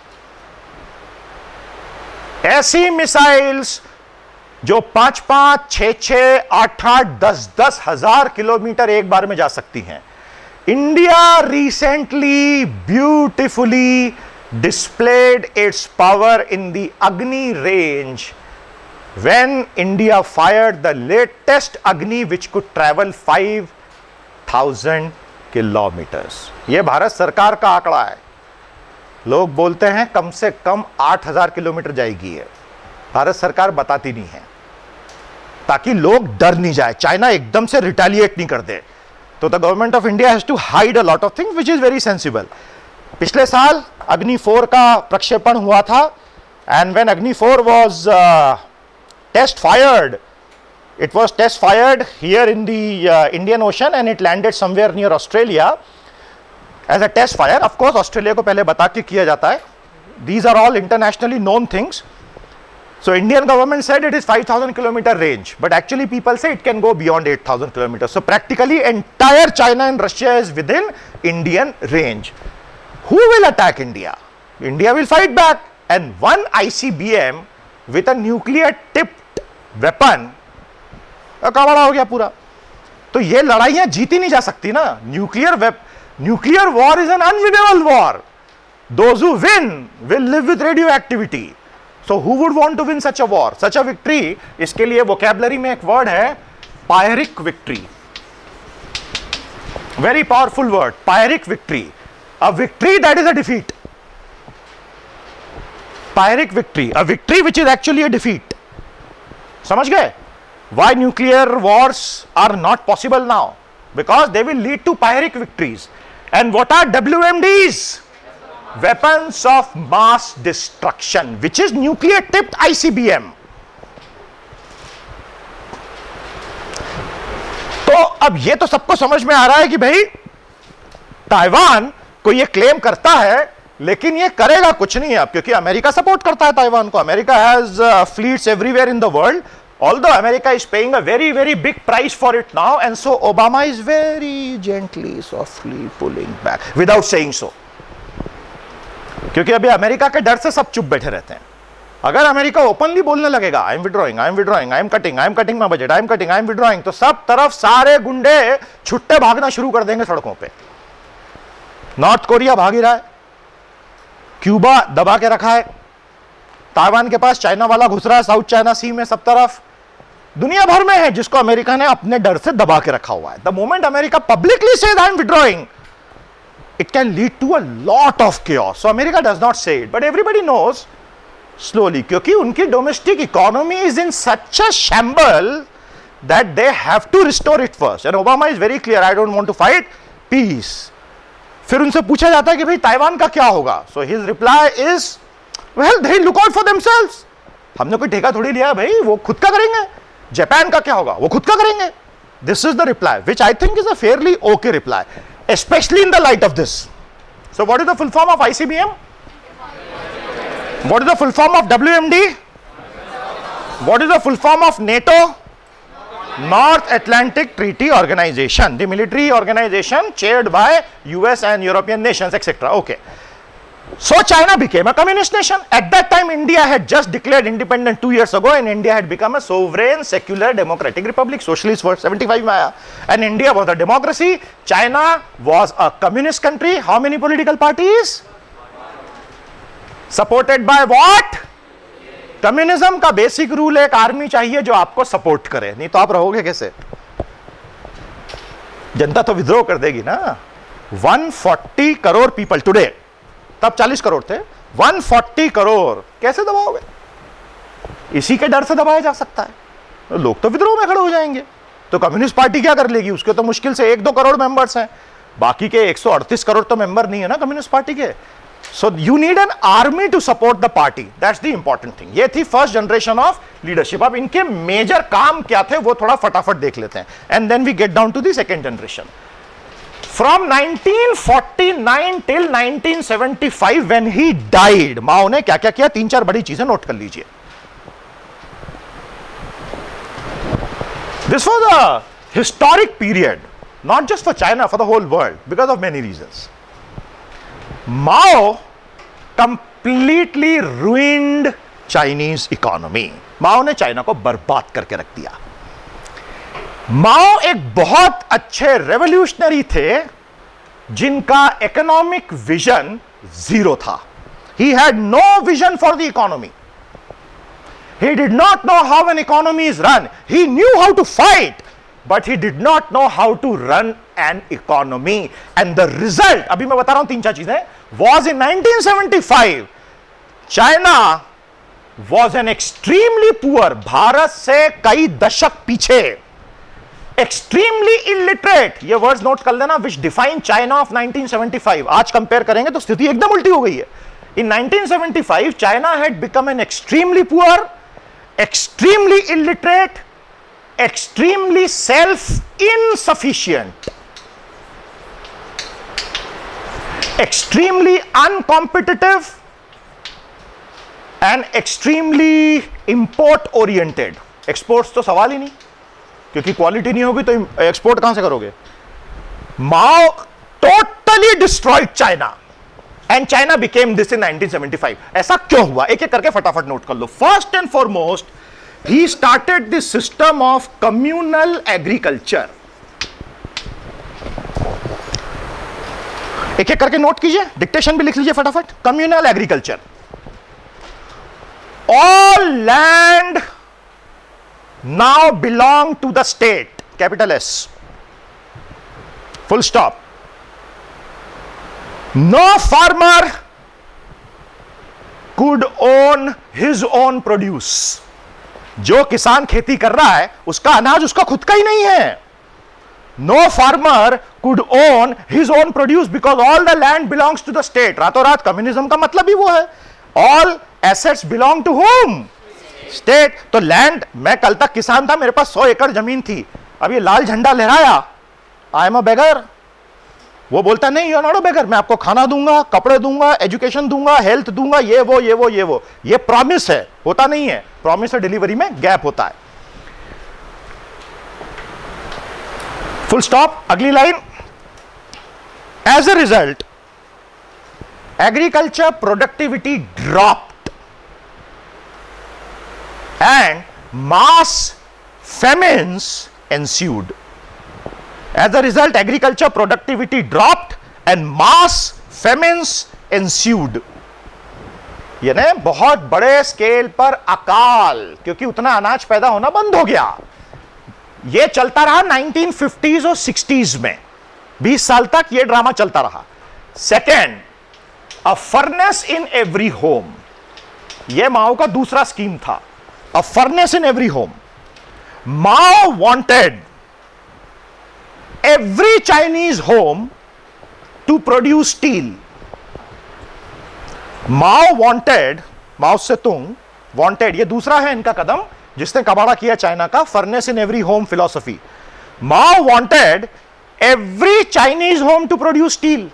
ऐसी missiles जो पांच पांच छह छह आठ आठ दस दस हजार किलोमीटर एक बार में जा सकती हैं। India recently beautifully displayed its power in the Agni range when India fired the latest Agni which could travel five thousand kilometers. यह भारत सरकार का आंकड़ा है। लोग बोलते हैं कम से कम आठ हजार किलोमीटर जाएगी है, भारत सरकार बताती नहीं है ताकि लोग डर नहीं जाए, चाइना एकदम से रिटेलिएट नहीं कर दे। तो the government of India has to hide a lot of things which is very sensible. पिछले साल अग्नि फोर का प्रक्षेपण हुआ था, and when Agni four was test fired, it was test fired here in the uh, Indian Ocean and it landed somewhere near Australia as a test fire. Of course Australia को पहले बता के किया जाता है. These are all internationally known things. So Indian government said it is five thousand kilometer range, but actually people say it can go beyond eight thousand kilometers. So practically entire China and Russia is within Indian range. Who will attack India? India will fight back, and one I C B M with a nuclear tipped weapon कबाड़ा हो गया पूरा। तो ये लड़ाइयां जीती नहीं जा सकती ना। Nuclear weapon nuclear war is an unwinnable war. Those who win will live with radioactivity. So who would want to win such a war, such a victory? इसके लिए वोकैबुलरी में एक वर्ड है pyrrhic victory, very powerful word, pyrrhic victory. A victory that is a defeat, pyrrhic victory, a victory which is actually a defeat. समझ गए? Why nuclear wars are not possible now? Because they will lead to Pyrrhic victories. And what are W M Ds? Weapons of mass destruction, which is nuclear tipped I C B M. तो अब ये तो सबको समझ में आ रहा है कि भाई ताइवान को ये क्लेम करता है, लेकिन ये करेगा कुछ नहीं अब, क्योंकि अमेरिका सपोर्ट करता है ताइवान को। America has fleets everywhere in the world, although America is paying a very very big price for it now, and so Obama is very gently softly pulling back without saying so, क्योंकि अभी America के डर से सब चुप बैठे रहते हैं। अगर अमेरिका ओपनली बोलने लगेगा I am withdrawing, I am withdrawing, I am cutting, I am cutting my budget, I am cutting, I am withdrawing, तो सब तरफ सारे गुंडे छुट्टे भागना शुरू कर देंगे सड़कों पे। नॉर्थ कोरिया भाग ही रहा है, क्यूबा दबा के रखा है, ताइवान के पास चाइना वाला घुस रहा है साउथ चाइना सी में, सब तरफ दुनिया भर में है जिसको अमेरिका ने अपने डर से दबा के रखा हुआ है। The moment America publicly says I am withdrawing, it can lead to a lot of chaos. So America does not say it, but everybody knows slowly, क्योंकि उनकी domestic economy is in such a shamble that they have to restore it first. And Obama is very clear, I don't want to fight, peace. फिर उनसे पूछा जाता है कि भाई Taiwan का क्या होगा? So his reply is, well, they look out for themselves. हमने कोई ठेका थोड़ी लिया भाई, वो खुद का करेंगे। जापान का क्या होगा? वो खुद का करेंगे। This is the reply, which I think is a fairly okay reply, especially in the light of this. So what is the full form of I C B M? What is the full form of W M D? What is the full form of NATO? North Atlantic Treaty Organization, the military organization chaired by U S and European nations, et cetera. Okay. So China became a communist nation. At that time, India had just declared independent two years ago, and India had become a sovereign, secular, democratic republic. Socialist were seventy-five में आया, and India was a democracy. China was a communist country. How many political parties? Supported by what? Communism का basic rule एक army चाहिए जो आपको support करे, नहीं तो आप रहोगे कैसे? जनता तो विद्रोह कर देगी ना। एक सौ चालीस करोड़ पीपल टुडे, तब चालीस करोड़ थे, एक सौ चालीस करोड़ कैसे दबाओगे? इसी के डर से दबाया जा सकता है। लोग तो विद्रोह में खड़े हो जाएंगे। तो कम्युनिस्ट पार्टी क्या कर लेगी? उसके तो मुश्किल से एक दो करोड़ मेंबर्स हैं, बाकी के एक सौ अड़तीस करोड़ तो मेंबर नहीं है ना कम्युनिस्ट पार्टी के। So you need an army to support the party, that's the important thing. ये थी फर्स्ट जनरेशन ऑफ लीडरशिप। अब इनके मेजर काम क्या थे वो थोड़ा फटाफट देख लेते हैं, and then we get down to the second generation. From nineteen forty nine till nineteen seventy five when he died, Mao ने क्या क्या किया? तीन चार बड़ी चीजें नोट कर लीजिए। This was a historic period, not just for China, for the whole world, because of many reasons. Mao completely ruined Chinese economy. माओ ने चाइना को बर्बाद करके रख दिया। माओ एक बहुत अच्छे रेवोल्यूशनरी थे जिनका इकोनॉमिक विजन जीरो था। He had no vision for the economy. He did not know how an economy is run. He knew how to fight, but he did not know how to run an economy. And the result, अभी मैं बता रहा हूं तीन चार चीजें, was in nineteen seventy-five, China was an extremely poor, Bharat से कई दशक पीछे, extremely illiterate, ये words नोट कर लेना, which define China of nineteen seventy-five. आज कंपेयर करेंगे तो स्थिति एकदम उल्टी हो गई है। In nineteen seventy-five, China had become an extremely poor, extremely illiterate, extremely self-insufficient, extremely uncompetitive, and extremely import-oriented. Exports तो सवाल ही नहीं, क्योंकि क्वालिटी नहीं होगी तो एक्सपोर्ट कहां से करोगे? माओ totally destroyed China. And China became this in nineteen seventy-five. ऐसा क्यों हुआ? एक एक करके फटाफट नोट कर लो। First and foremost, he started the system of communal agriculture. एक एक करके नोट कीजिए, डिक्टेशन भी लिख लीजिए फटाफट। Communal agriculture. All land now belong to the state. Capital S. Full stop. No farmer could own his own produce. जो किसान खेती कर रहा है उसका अनाज उसका खुद का ही नहीं है। No farmer could own his own produce because all the land belongs to the state. रातों रात कम्युनिज्म का मतलब ही वो है। All assets belong to whom? State. तो लैंड, मैं कल तक किसान था, मेरे पास सौ एकड़ जमीन थी, अब ये लाल झंडा लहराया, आई एम अ बेगर। वो बोलता नहीं, you are not a beggar, मैं आपको खाना दूंगा, कपड़े दूंगा, एजुकेशन दूंगा, हेल्थ दूंगा, ये वो ये वो ये वो ये प्रॉमिस है, होता नहीं है। प्रॉमिस और डिलीवरी में गैप होता है। Full stop. अगली line. As a result agriculture productivity dropped and mass famines ensued. As a result, agriculture productivity dropped and mass famines ensued. यानी बहुत बड़े स्केल पर अकाल, क्योंकि उतना अनाज पैदा होना बंद हो गया। यह चलता रहा नाइनटीन फिफ्टीज़ और सिक्सटीज़ में, बीस साल तक यह ड्रामा चलता रहा। Second, a furnace in every home, यह माओ का दूसरा स्कीम था, a furnace in every home. Mao wanted every Chinese home to produce steel. Mao wanted, Mao Zedong wanted, ये दूसरा है इनका कदम जिसने कबाड़ा किया चाइना का, furnace in every home philosophy. Mao wanted every Chinese home to produce steel,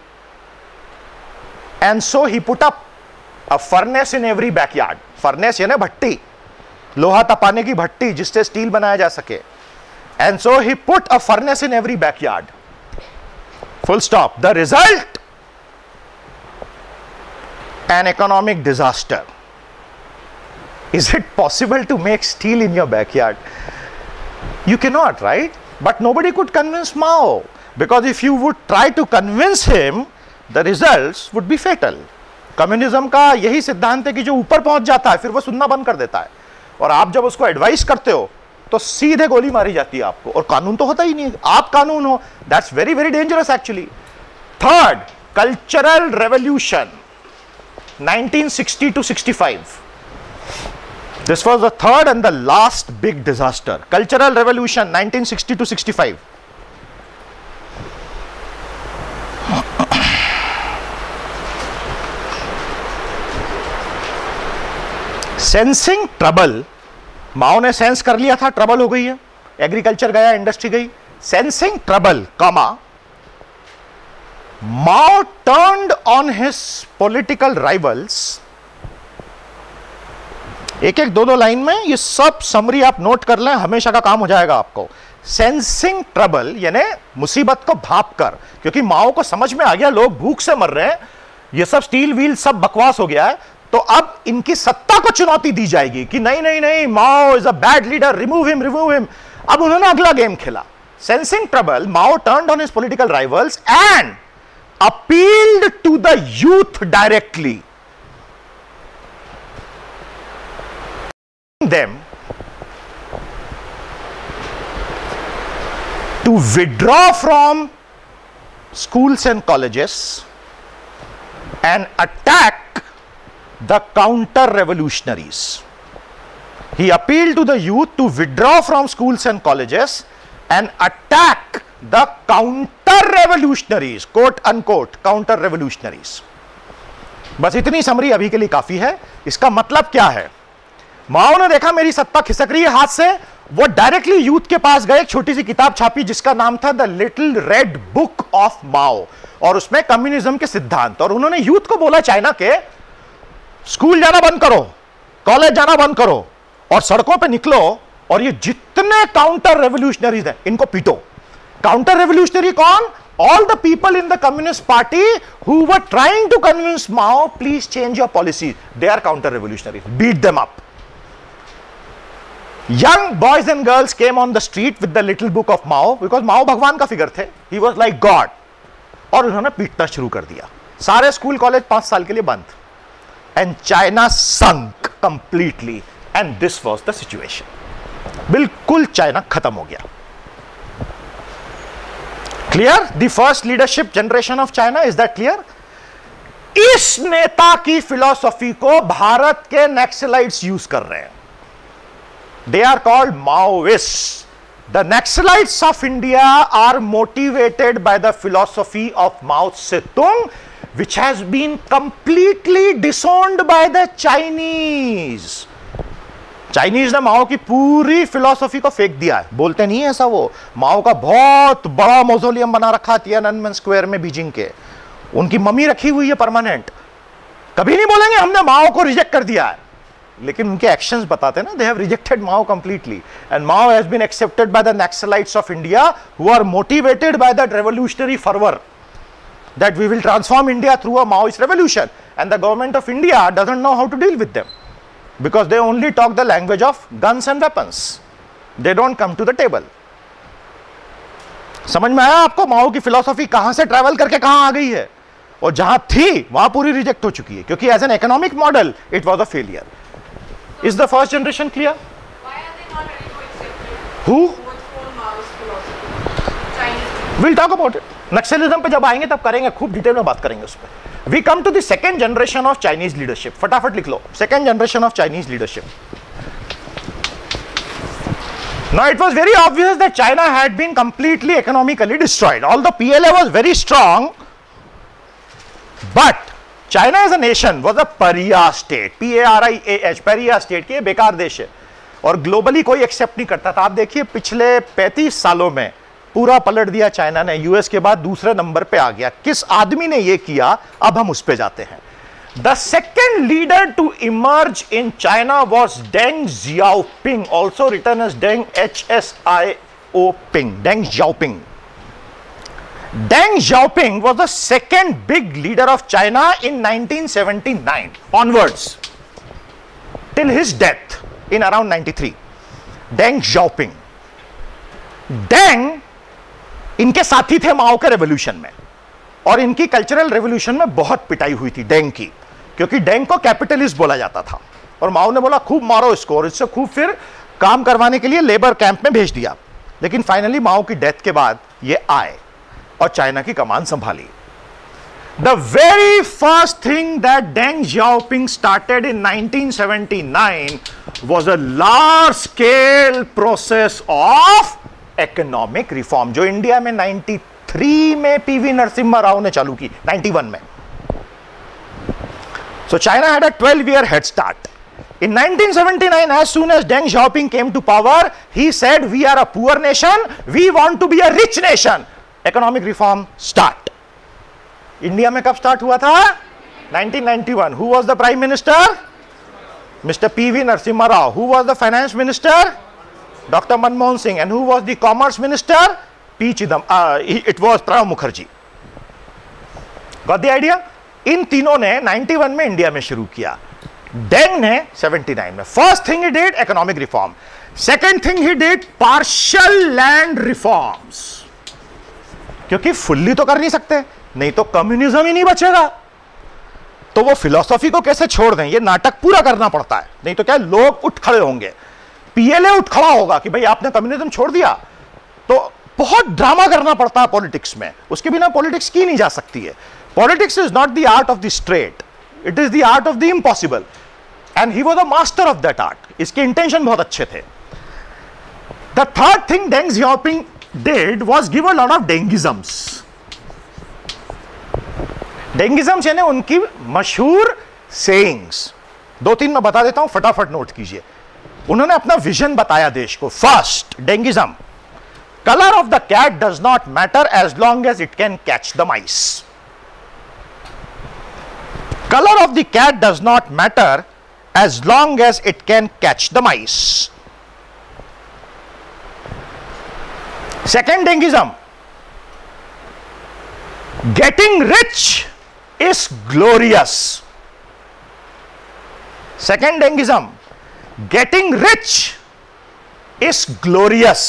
and so he put up a furnace in every backyard. Furnace यानी भट्टी, लोहा तपाने की भट्टी जिससे स्टील बनाया जा सके। And so he put a furnace in every backyard. Full stop. The result? An economic disaster. Is it possible to make steel in your backyard? You cannot, right? But nobody could convince Mao, because if you would try to convince him, the results would be fatal. Communism का यही सिद्धांत है कि जो ऊपर पहुंच जाता है फिर वो सुनना बंद कर देता है, और आप जब उसको एडवाइस करते हो तो सीधे गोली मारी जाती है आपको, और कानून तो होता ही नहीं, आप कानून हो। That's very very dangerous actually. Third, cultural revolution nineteen sixty two sixty five. This was the third and the last big disaster. Cultural Revolution nineteen sixty two sixty five. Sensing trouble, Mao ने sense कर लिया था trouble हो गई है, agriculture गया, industry गई, sensing trouble, comma, Mao turned on his political rivals. एक एक दो दो लाइन में ये सब समरी आप नोट कर लें, हमेशा का काम हो जाएगा आपको. सेंसिंग ट्रबल यानी मुसीबत को भाप कर, क्योंकि माओ को समझ में आ गया लोग भूख से मर रहे हैं, ये सब स्टील व्हील सब बकवास हो गया है, तो अब इनकी सत्ता को चुनौती दी जाएगी कि नहीं नहीं नहीं, Mao is a bad leader, remove him remove him. अब उन्होंने अगला गेम खेला. Sensing trouble, Mao turned on his political rivals and appealed to the youth directly. Them to withdraw from schools and colleges and attack the counter revolutionaries. He appealed to the youth to withdraw from schools and colleges and attack the counter revolutionaries, quote unquote counter revolutionaries. बस इतनी summary अभी के लिए काफी है. इसका मतलब क्या है? माओ ने देखा मेरी सत्ता खिसक रही है हाथ से, वो डायरेक्टली यूथ के पास गए, एक छोटी सी किताब छापी जिसका नाम था the little red book of Mao, और उसमें कम्युनिज्म के सिद्धांत, और उन्होंने यूथ को बोला चाइना के स्कूल जाना बंद करो, कॉलेज जाना बंद करो, और सड़कों पे निकलो, और ये जितने काउंटर रेवोल्यूशनरीज हैं इनको पीटो. काउंटर रेवोल्यूशनरी कौन? All the people in the Communist Party who were trying to convince Mao, please change your policy, they are counter revolutionaries. Beat them up. Young boys and girls came on the street with the little book of Mao, because Mao भगवान का figure थे, he was like God, और उन्होंने पीटना शुरू कर दिया. सारे स्कूल कॉलेज पांच साल के लिए बंद, and China sunk completely, and this was the situation. बिल्कुल चाइना खत्म हो गया. Clear? The first leadership generation of China, is that clear? इस नेता की फिलॉसफी को भारत के नक्सलाइट्स यूज कर रहे हैं. They are called Maoists. The Naxalites of India are motivated by the philosophy of Mao Zedong, which has been completely disowned by the Chinese. Chinese ने माओ की पूरी फिलॉसफी को फेंक दिया है. बोलते नहीं है ऐसा, वो माओ का बहुत बड़ा मौजोलियम बना रखा तियाननमेन स्क्वायर में बीजिंग के, उनकी मम्मी रखी हुई है परमानेंट. कभी नहीं बोलेंगे हमने माओ को रिजेक्ट कर दिया है, लेकिन उनके एक्शंस बताते हैं ना, they have rejected Mao completely, and Mao has been accepted by the Naxalites of India, who are motivated by that revolutionary fervor that we will transform India through a Maoist revolution, and the government of India doesn't know how to deal with them, because they only talk the language of guns and weapons. They don't come to the table. समझ में आया आपको माओ की philosophy कहां से travel करके कहां आ गई है, और जहां थी वहां पूरी रिजेक्ट हो चुकी है, क्योंकि as an economic model it was a failure. Is the first generation clear? Why are they not ready to accept it? Who? What's called Maoist philosophy? Chinese. We'll talk about it. Naxalism पे जब आएंगे तब करेंगे, खूब detail में बात करेंगे उस पर. We come to the second generation of Chinese leadership. फटाफट लिख लो. Second generation of Chinese leadership. Now it was very obvious that China had been completely economically destroyed. Although P L A was very strong, but China as a nation was a pariah state, P A R I A H, pariah state, कि ये बेकार देश है और globally कोई accept नहीं करता था. आप देखिए पिछले पैंतीस सालों में पूरा पलट दिया चाइना ने, यूएस के बाद दूसरे नंबर पे आ गया. किस आदमी ने ये किया, अब हम उस पे जाते हैं. The second leader to emerge in China was Deng Xiaoping, also written as Deng H S I O ping, Deng Xiaoping. Deng Xiaoping was the second big leader of China in nineteen seventy-nine onwards till his death in around ninety-three. Deng Xiaoping. Deng इनके साथी थे माओ के revolution में, और इनकी cultural revolution में बहुत पिटाई हुई थी डेंग की. क्योंकि डेंग को कैपिटलिस्ट बोला जाता था और माओ ने बोला खूब मारो इसको, और इससे खूब फिर काम करवाने के लिए लेबर कैंप में भेज दिया। लेकिन फाइनली माओ की डेथ के बाद ये आए और चाइना की कमान संभाली। The very first thing that Deng Xiaoping started in nineteen seventy nine was a large scale process of economic reform, जो इंडिया में तिरानवे में पीवी नरसिम्हा राव ने चालू की, इक्यानवे में। So China had a twelve year head start. In nineteen seventy-nine, as soon as Deng Xiaoping came to power, he said, we are a poor nation, we want to be a rich nation. Economic reform start. India में कब start हुआ था? nineteen ninety-one. Who was the prime minister? Mister P V Narasimha Rao. Who was the finance minister? Doctor Manmohan Singh. And who was the commerce minister? P. Chidam. Uh, it was Pranab Mukherjee. Got the idea? इन तीनों ने इक्यानवे में India में शुरू किया, डेंग ने उन्यासी में। First thing he did economic reform, second thing he did partial land reforms, क्योंकि फुल्ली तो कर नहीं सकते, नहीं तो कम्युनिज्म ही नहीं बचेगा। तो वो फिलॉसफी को कैसे छोड़ दें, ये नाटक पूरा करना पड़ता है, नहीं तो क्या लोग उठ खड़े होंगे, पीएलए उठ खड़ा होगा कि भाई आपने कम्युनिज्म छोड़ दिया। तो बहुत ड्रामा करना पड़ता है पॉलिटिक्स में, उसके बिना पॉलिटिक्स की नहीं जा सकती है। Politics is not the art of the straight, it is the art of the impossible, and he was a master of that art. इसके intention बहुत अच्छे थे। The third thing Deng Xiaoping did was give a lot of Dengisms. Dengisms यानी उनकी मशहूर sayings, दो तीन मैं बता देता हूं, फटाफट नोट कीजिए। उन्होंने अपना विजन बताया देश को। First Dengism, color of the cat does not matter as long as it can catch the mice. Color of the cat does not matter as long as it can catch the mice. Second Dengism, getting rich is glorious. Second Dengism, getting rich is glorious.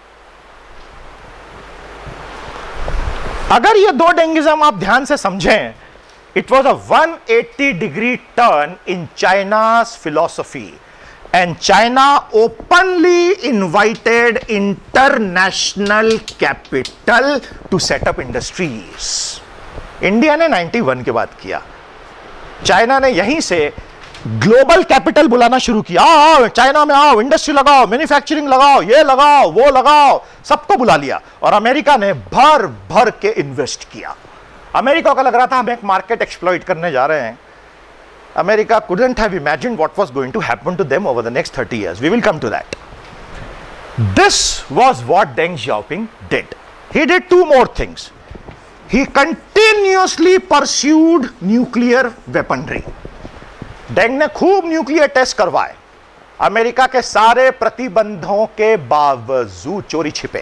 अगर ये दो डेंगिज्म आप ध्यान से समझें, it was a one hundred eighty degree turn in China's philosophy, and China openly invited international capital to set up industries. India ने इक्यानवे के बाद किया, चाइना ने यहीं से ग्लोबल कैपिटल बुलाना शुरू किया। आओ चाइना में आओ, इंडस्ट्री लगाओ, मैन्युफैक्चरिंग लगाओ, ये लगाओ वो लगाओ, सबको बुला लिया। और अमेरिका ने भर भर के इन्वेस्ट किया। अमेरिका को लग रहा था हम एक मार्केट एक्सप्लॉइट करने जा रहे हैं। America couldn't have imagined what was going to happen to them over the next thirty years. We will come to that. This was what Deng Xiaoping did. He did two more things. He continuously pursued nuclear weaponry. Deng ने खूब nuclear test करवाए, America के सारे प्रतिबंधों के बावजूद चोरी छिपे,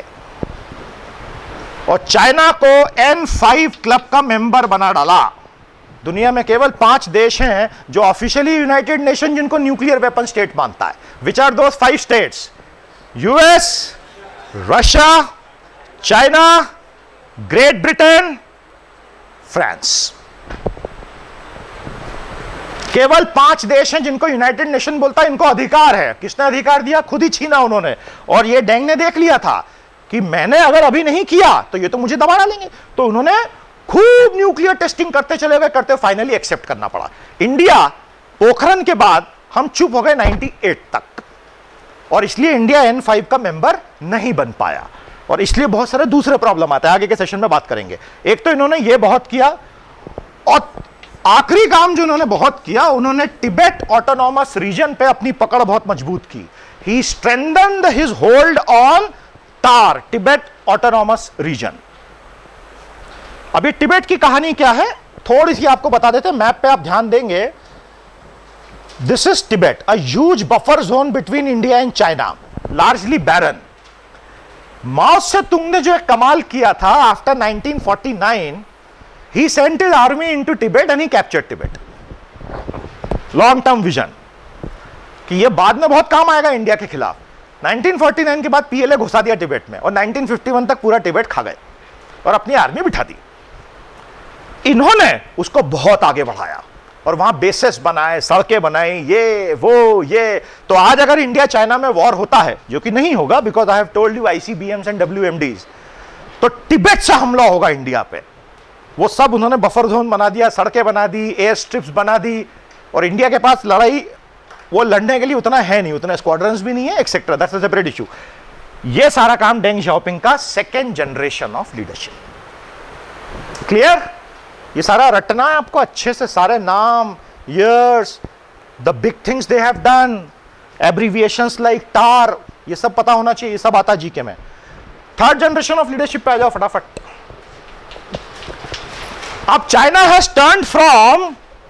और चाइना को एन फाइव क्लब का मेंबर बना डाला। दुनिया में केवल पांच देश हैं जो ऑफिशियली यूनाइटेड नेशन जिनको न्यूक्लियर वेपन स्टेट मानता है। Which are those five states? US, Russia, China, Great Britain, France. केवल पांच देश हैं जिनको यूनाइटेड नेशन बोलता है इनको अधिकार है। किसने अधिकार दिया? खुद ही छीना उन्होंने। और ये डेंग ने देख लिया था कि मैंने अगर अभी नहीं किया तो ये तो मुझे दबा डालेंगे, तो उन्होंने खूब न्यूक्लियर टेस्टिंग करते चले गए, करते फाइनली एक्सेप्ट करना पड़ा। इंडिया पोखरण के बाद हम चुप हो गए अट्ठानवे तक, और इसलिए इंडिया एन फाइव का मेंबर नहीं बन पाया, और इसलिए बहुत सारे दूसरे प्रॉब्लम आते हैं, आगे के सेशन में बात करेंगे। एक तो इन्होंने ये बहुत किया, और आखिरी काम जो उन्होंने बहुत किया, उन्होंने तिब्बत ऑटोनॉमस रीजन पे अपनी पकड़ बहुत मजबूत की। He strengthened his hold on TAR, Tibet autonomous region. अभी तिब्बत की कहानी क्या है थोड़ी सी आपको बता देते हैं, मैप पे आप ध्यान देंगे। This is Tibet, a huge buffer zone between India and China, largely barren. Mao Tsetung ने जो एक कमाल किया था after nineteen forty nine, he sent his army into Tibet and he captured Tibet. Long term vision कि ये बाद में बहुत काम आएगा इंडिया के खिलाफ। नाइनटीन फोर्टी नाइन के बाद पीएलए घुसा दिया तिब्बत में, और नाइनटीन फिफ्टी वन तक पूरा तिब्बत खा गए और अपनी आर्मी बिठा दी। इन्होंने उसको बहुत आगे बढ़ाया, और वहां बेसेस बनाए, सड़कें बनाई, ये वो ये। तो आज अगर इंडिया चाइना में वॉर होता है, जो कि नहीं होगा because I have told you ICBMs and WMDs, तो तिब्बत से हमला होगा इंडिया पे। वो सब उन्होंने बफर जोन बना दिया, सड़कें बना दी, एयर स्ट्रिप्स बना दी, और इंडिया के पास लड़ाई वो लड़ने के लिए उतना है नहीं, उतना स्क्वाड्रंस भी नहीं है, etcetera, that's a separate issue. ये सारा काम डेंग शाओपिंग का second generation of leadership. Clear? ये सारा रटना है आपको अच्छे से, सारे नाम, years, the big things they have done, abbreviations like TAR, ये सब पता होना चाहिए, ये सब आता जीके में। थर्ड जनरेशन ऑफ लीडरशिप पे आ जाओ फटाफट। अब China has turned from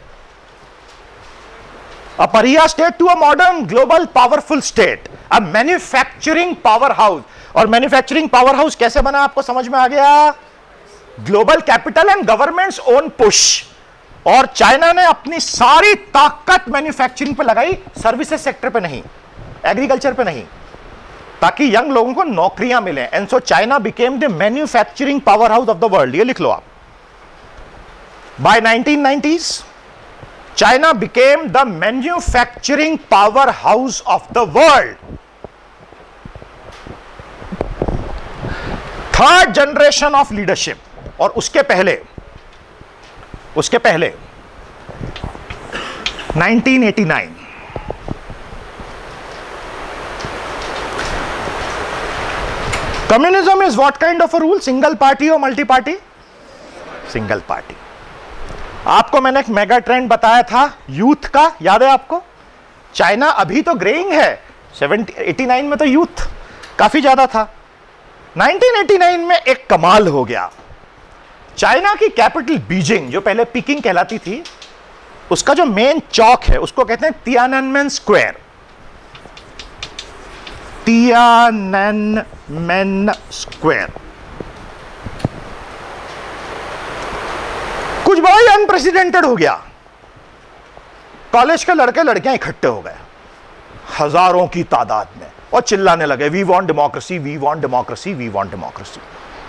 a pariah state to a modern global powerful state, a manufacturing powerhouse। और मैन्युफैक्चरिंग पावर हाउस कैसे बना आपको समझ में आ गया? Global capital and governments own push. और चाइना ने अपनी सारी ताकत मैन्युफैक्चरिंग पे लगाई, सर्विसेज सेक्टर पे नहीं, एग्रीकल्चर पे नहीं, ताकि यंग लोगों को नौकरियां मिले। And so China became the manufacturing power house of the world. ये लिख लो आप। By nineteen nineties China became the manufacturing powerhouse of the world. Third generation of leadership, और उसके पहले उसके पहले nineteen eighty nine, communism is what kind of a rule? Single party or multi party? Single party। आपको मैंने एक mega trend बताया था यूथ का, याद है आपको? चाइना अभी तो ग्रेइंग है, सेवेंटी एटी नाइन में तो यूथ काफी ज्यादा था। नाइनटीन एटी नाइन में एक कमाल हो गया। चाइना की कैपिटल बीजिंग, जो पहले पीकिंग कहलाती थी, उसका जो मेन चौक है उसको कहते हैं तियाननमेन स्क्वायर। तियाननमेन स्क्वायर कुछ बड़ा ही अनप्रेसिडेंटेड हो गया। कॉलेज के लड़के लड़कियां इकट्ठे हो गए हजारों की तादाद में और चिल्लाने लगे, we want democracy, we want democracy, we want democracy.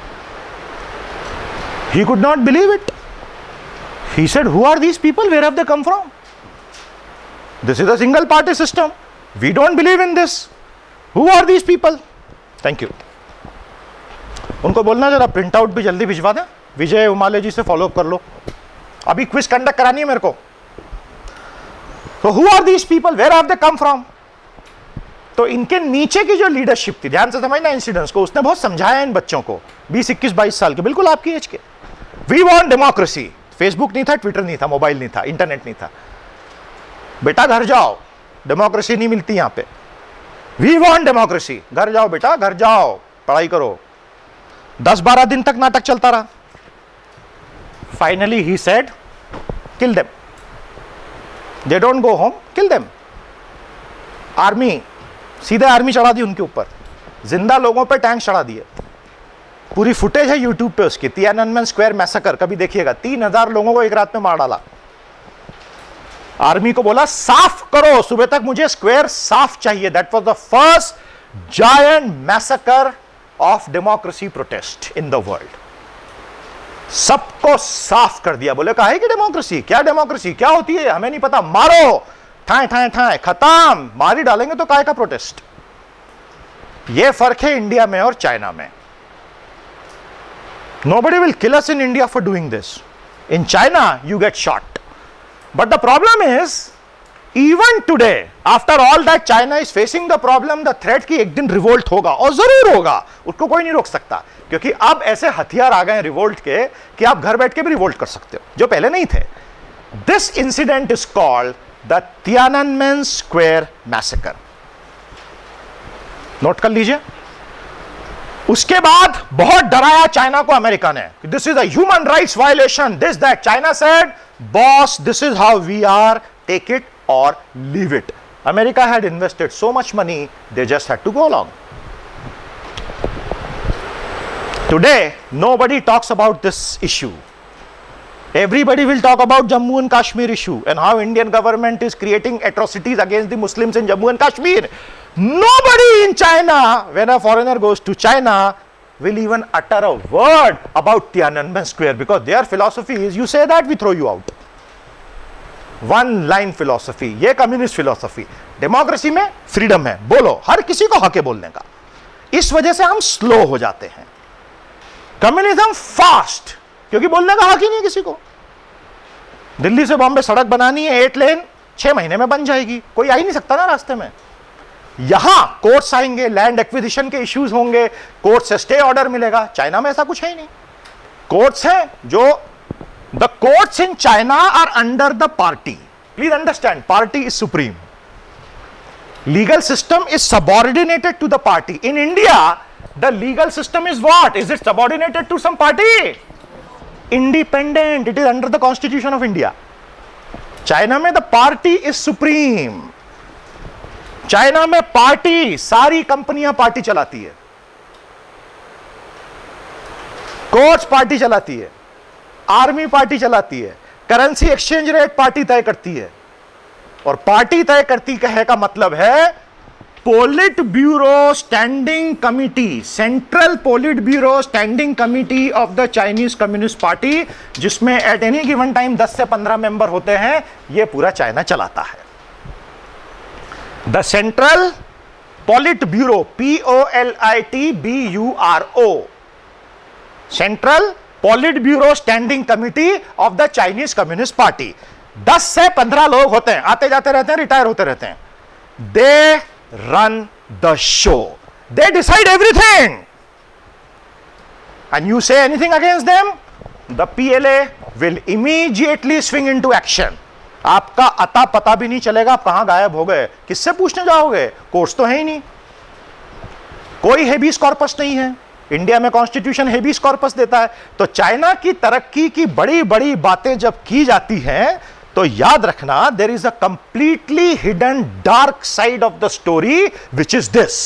He could not believe it. He said, who are these people, where have they come from? This is a single party system, we don't believe in this, who are these people? Thank you. उनको बोलना जरा print out भी जल्दी भिजवा दें, विजय उमाले जी से follow कर लो, अभी क्विज कंडक्ट करानी है मेरे को। तो who are these people, where have they come from? तो इनके नीचे की जो लीडरशिप थी, ध्यान से समझना इंसिडेंट्स को, उसने बहुत समझाया इन बच्चों को, बीस इक्कीस बाईस साल के, बिल्कुल आपकी एज के। We want democracy. फेसबुक नहीं था, ट्विटर नहीं था, मोबाइल नहीं था, इंटरनेट नहीं था। बेटा घर जाओ, डेमोक्रेसी नहीं मिलती यहां पे। वी वांट डेमोक्रेसी, घर जाओ बेटा, घर जाओ, पढ़ाई करो। दस बारह दिन तक नाटक चलता रहा। Finally he said, kill them. They don't go home, kill them. Army, सीधे आर्मी चढ़ा दी उनके ऊपर, जिंदा लोगों पे टैंक चढ़ा दिए। पूरी फुटेज है यूट्यूब पे उसकी, तियाननमेन स्क्वायर मैसेकर, कभी देखिएगा। तीन हजार लोगों को एक रात में मार डाला। आर्मी को बोला साफ करो, सुबह तक मुझे स्क्वायर साफ चाहिए। That was the first giant massacre of democracy protest in the world. सबको साफ कर दिया। बोले काहे की डेमोक्रेसी, क्या डेमोक्रेसी, क्या होती है, हमें नहीं पता, मारो, ठाए ठाए ठाए, खत्म, मारी डालेंगे तो काहे का प्रोटेस्ट। ये फर्क है इंडिया में और चाइना में। Nobody will kill us in India for doing this. In China, you get shot. But the problem is, even today, after all that, China is facing the problem, the threat कि एक दिन revolt होगा, और जरूर होगा, उसको कोई नहीं रोक सकता, क्योंकि अब ऐसे हथियार आ गए रिवोल्ट के कि आप घर बैठ के भी रिवोल्ट कर सकते हो, जो पहले नहीं थे। This incident is called the Tiananmen Square Massacre. Note कर लीजिए। उसके बाद बहुत डराया चाइना को अमेरिका ने, this is a human rights violation, this that. China said, boss this is how we are, take it or leave it. America had invested so much money, they just had to go along. Today nobody talks about this issue. Everybody will talk about Jammu and Kashmir issue and how Indian government is creating atrocities against the Muslims in Jammu and Kashmir. Nobody in China, when a foreigner goes to China, will even utter a word about Tiananmen Square, because their philosophy is, you say that, we throw you out. One line philosophy, ये communist philosophy. Democracy में freedom है, बोलो, हर किसी को हक है बोलने का। इस वजह से हम स्लो हो जाते हैं। कम्युनिज्म फास्ट, क्योंकि बोलने का हक ही नहीं किसी को। दिल्ली से बॉम्बे सड़क बनानी है एट लेन, छह महीने में बन जाएगी, कोई आ ही नहीं सकता ना रास्ते में। यहां कोर्ट्स आएंगे, लैंड एक्विजिशन के इश्यूज होंगे, कोर्ट से स्टे ऑर्डर मिलेगा। चाइना में ऐसा कुछ है ही नहीं। कोर्ट्स हैं जो, the courts in China are under the party. Please understand, party is supreme, legal system is subordinated to the party. In India the legal system is what? Is it subordinated to some party? Independent, it is under the constitution of India. China में the party is supreme. China में party, सारी कंपनियां party चलाती है, courts party चलाती है, army party चलाती है, करेंसी एक्सचेंज रेट पार्टी तय करती है। और पार्टी तय करती कहे का मतलब है politburo standing committee, central politburo standing committee of the Chinese communist party, जिसमें एट एनी गिवन टाइम दस से पंद्रह मेंबर होते हैं। यह पूरा चाइना चलाता है। The central politburo, P O L I T B U R O, central politburo standing committee of the Chinese communist party. दस से पंद्रह लोग होते हैं, आते जाते रहते हैं, रिटायर होते रहते हैं। They run the show, they decide everything, and you say anything against them, the P L A will immediately swing into action. आपका अता पता भी नहीं चलेगा आप कहां गायब हो गए। किससे पूछने जाओगे? कोर्ट्स तो है ही नहीं, कोई हेबियस कॉर्पस नहीं है। इंडिया में कॉन्स्टिट्यूशन हेबियस कॉर्पस देता है। तो चाइना की तरक्की की बड़ी बड़ी बातें जब की जाती हैं तो याद रखना, there is a completely hidden dark side of the story, which is this.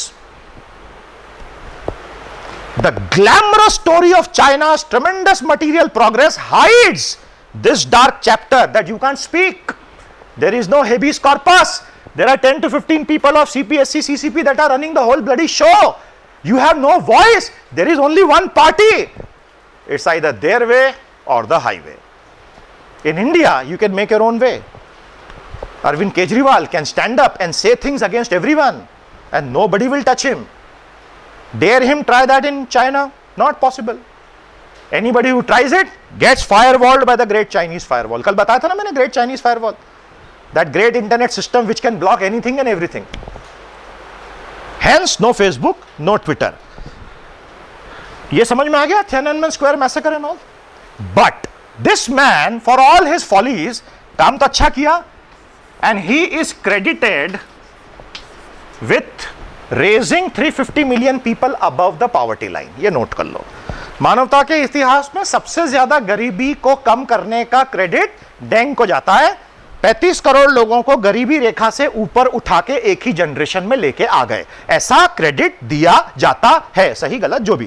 The glamorous story of China's tremendous material progress hides this dark chapter that you can't speak. There is no habeas corpus. There are ten to fifteen people of C P S C, C C P that are running the whole bloody show. You have no voice. There is only one party. It's either their way or the highway. In India, you can make your own way. Arvind Kejriwal can stand up and say things against everyone and nobody will touch him. Dare him try that in China? Not possible. Anybody who tries it gets firewalled by the Great Chinese Firewall. कल बताया था ना मैंने, Great Chinese Firewall. That great internet system which can block anything and everything. Hence, no Facebook, no Twitter. ये समझ में आ गया? Tiananmen Square massacre and all. But this man, for all his follies, काम तो अच्छा किया, and he is credited with raising three hundred fifty million people above the poverty line. ये नोट कर लो। मानवता के इतिहास में सबसे ज्यादा गरीबी को कम करने का क्रेडिट डेंग को जाता है। पैंतीस करोड़ लोगों को गरीबी रेखा से ऊपर उठा के एक ही जनरेशन में लेके आ गए, ऐसा क्रेडिट दिया जाता है। सही गलत जो भी।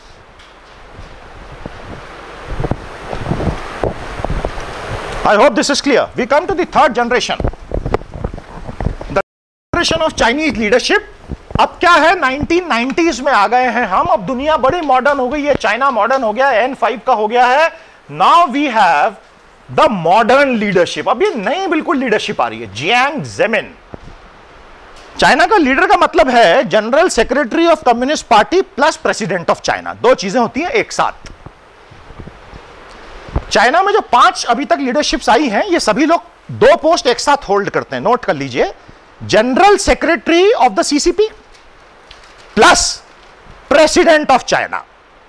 I hope this is clear. We come to the third generation. The generation of Chinese leadership. अब क्या है, नाइनटीन नाइंटीज़ में आ गए हैं हम। अब दुनिया बड़ी मॉडर्न हो गई है, चाइना मॉडर्न हो गया, एन फाइव का हो गया है। Now we have the modern leadership. अब ये नई बिल्कुल लीडरशिप आ रही है। जियांग जेमिन, चाइना का लीडर का मतलब है general secretary of communist party plus president of China. दो चीजें होती हैं एक साथ। चाइना में जो पांच अभी तक लीडरशिप्स आई हैं, ये सभी लोग दो पोस्ट एक साथ होल्ड करते हैं। नोट कर लीजिए, general secretary of the CCP plus president of China.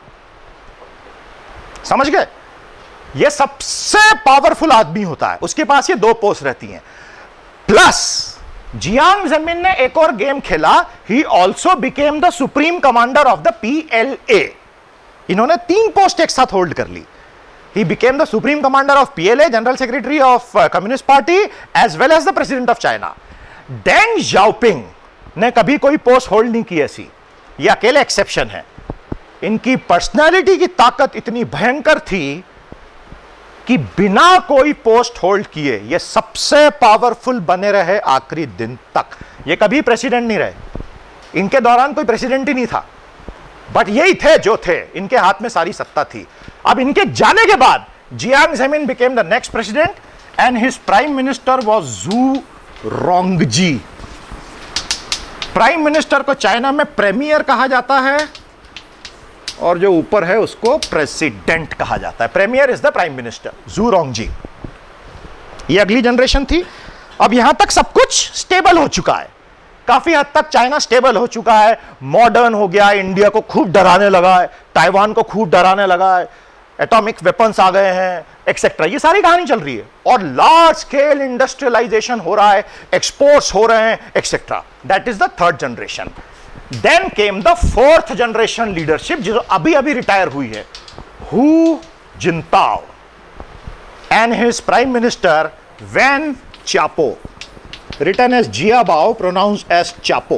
समझ गए? ये सबसे पावरफुल आदमी होता है, उसके पास ये दो पोस्ट रहती हैं। प्लस जियांग जेमिन ने एक और गेम खेला, he also became the supreme commander of the P L A. इन्होंने तीन पोस्ट एक साथ होल्ड कर ली। He became the supreme commander of P L A, general secretary of uh, Communist Party, as well as the president of China. Deng Xiaoping ने कभी कोई post hold नहीं की ऐसी, ये अकेले एक्सेप्शन है। इनकी पर्सनालिटी की ताकत इतनी भयंकर थी कि बिना कोई पोस्ट होल्ड किए ये सबसे पावरफुल बने रहे आखिरी दिन तक। ये कभी प्रेसिडेंट नहीं रहे, इनके दौरान कोई प्रेसिडेंट ही नहीं था, बट यही थे जो थे, इनके हाथ में सारी सत्ता थी। अब इनके जाने के बाद Jiang Zemin became the next president and his prime minister was Zhu Rongji. Prime minister को चाइना में प्रीमियर कहा जाता है और जो ऊपर है उसको प्रेसिडेंट कहा जाता है. Premier is the prime minister. Zhu Rongji. ये अगली जनरेशन थी. अब यहां तक सब कुछ स्टेबल हो चुका है. काफी हद तक चाइना स्टेबल हो चुका है, मॉडर्न हो गया है, इंडिया को खूब डराने लगा है, ताइवान को खूब डराने लगा है, एटॉमिक वेपन्स आ गए हैं, एक्सेट्रा. ये सारी कहानी चल रही है और लार्ज स्केल इंडस्ट्रियलाइजेशन हो रहा है, एक्सपोर्ट्स हो रहे हैं, etcetera. That is the third generation. Then came the fourth generation leadership, जो अभी अभी रिटायर हुई है. Hu Jintao and his prime minister Wen Chapo, written as Jiabao, pronounced as Chapo.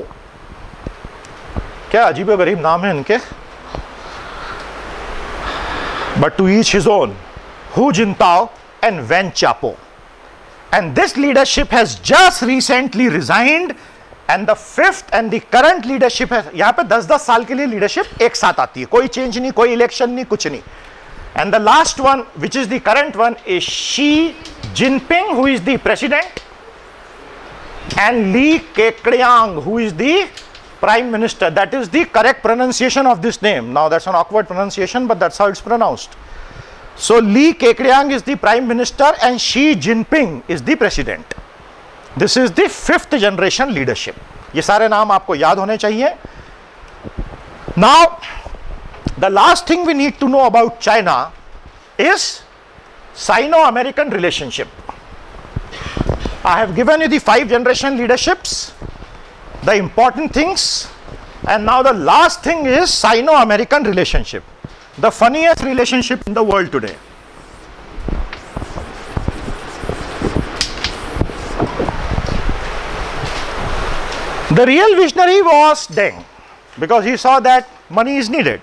क्या अजीब गरीब नाम है इनके, but to each his own. Hu Jintao and Wen Chapo. And this leadership has just recently resigned, and the fifth and the current leadership has, यहाँ पे दस दस साल के लिए leadership एक साथ आती है, कोई change नहीं, कोई election नहीं, कुछ नहीं. And the last one, which is the current one, is Xi Jinping, who is the president, and Li Keqiang, who is the prime minister. That is the correct pronunciation of this name. Now that's an awkward pronunciation, but that's how it's pronounced. So Li Keqiang is the prime minister and Xi Jinping is the president. This is the fifth generation leadership. ये सारे नाम आपको याद होने चाहिए. Now the last thing we need to know about China is Sino-American relationship. I have given you the five generation leaderships, the important things, and now the last thing is Sino-American relationship, the funniest relationship in the world today. The real visionary was Deng, because he saw that money is needed.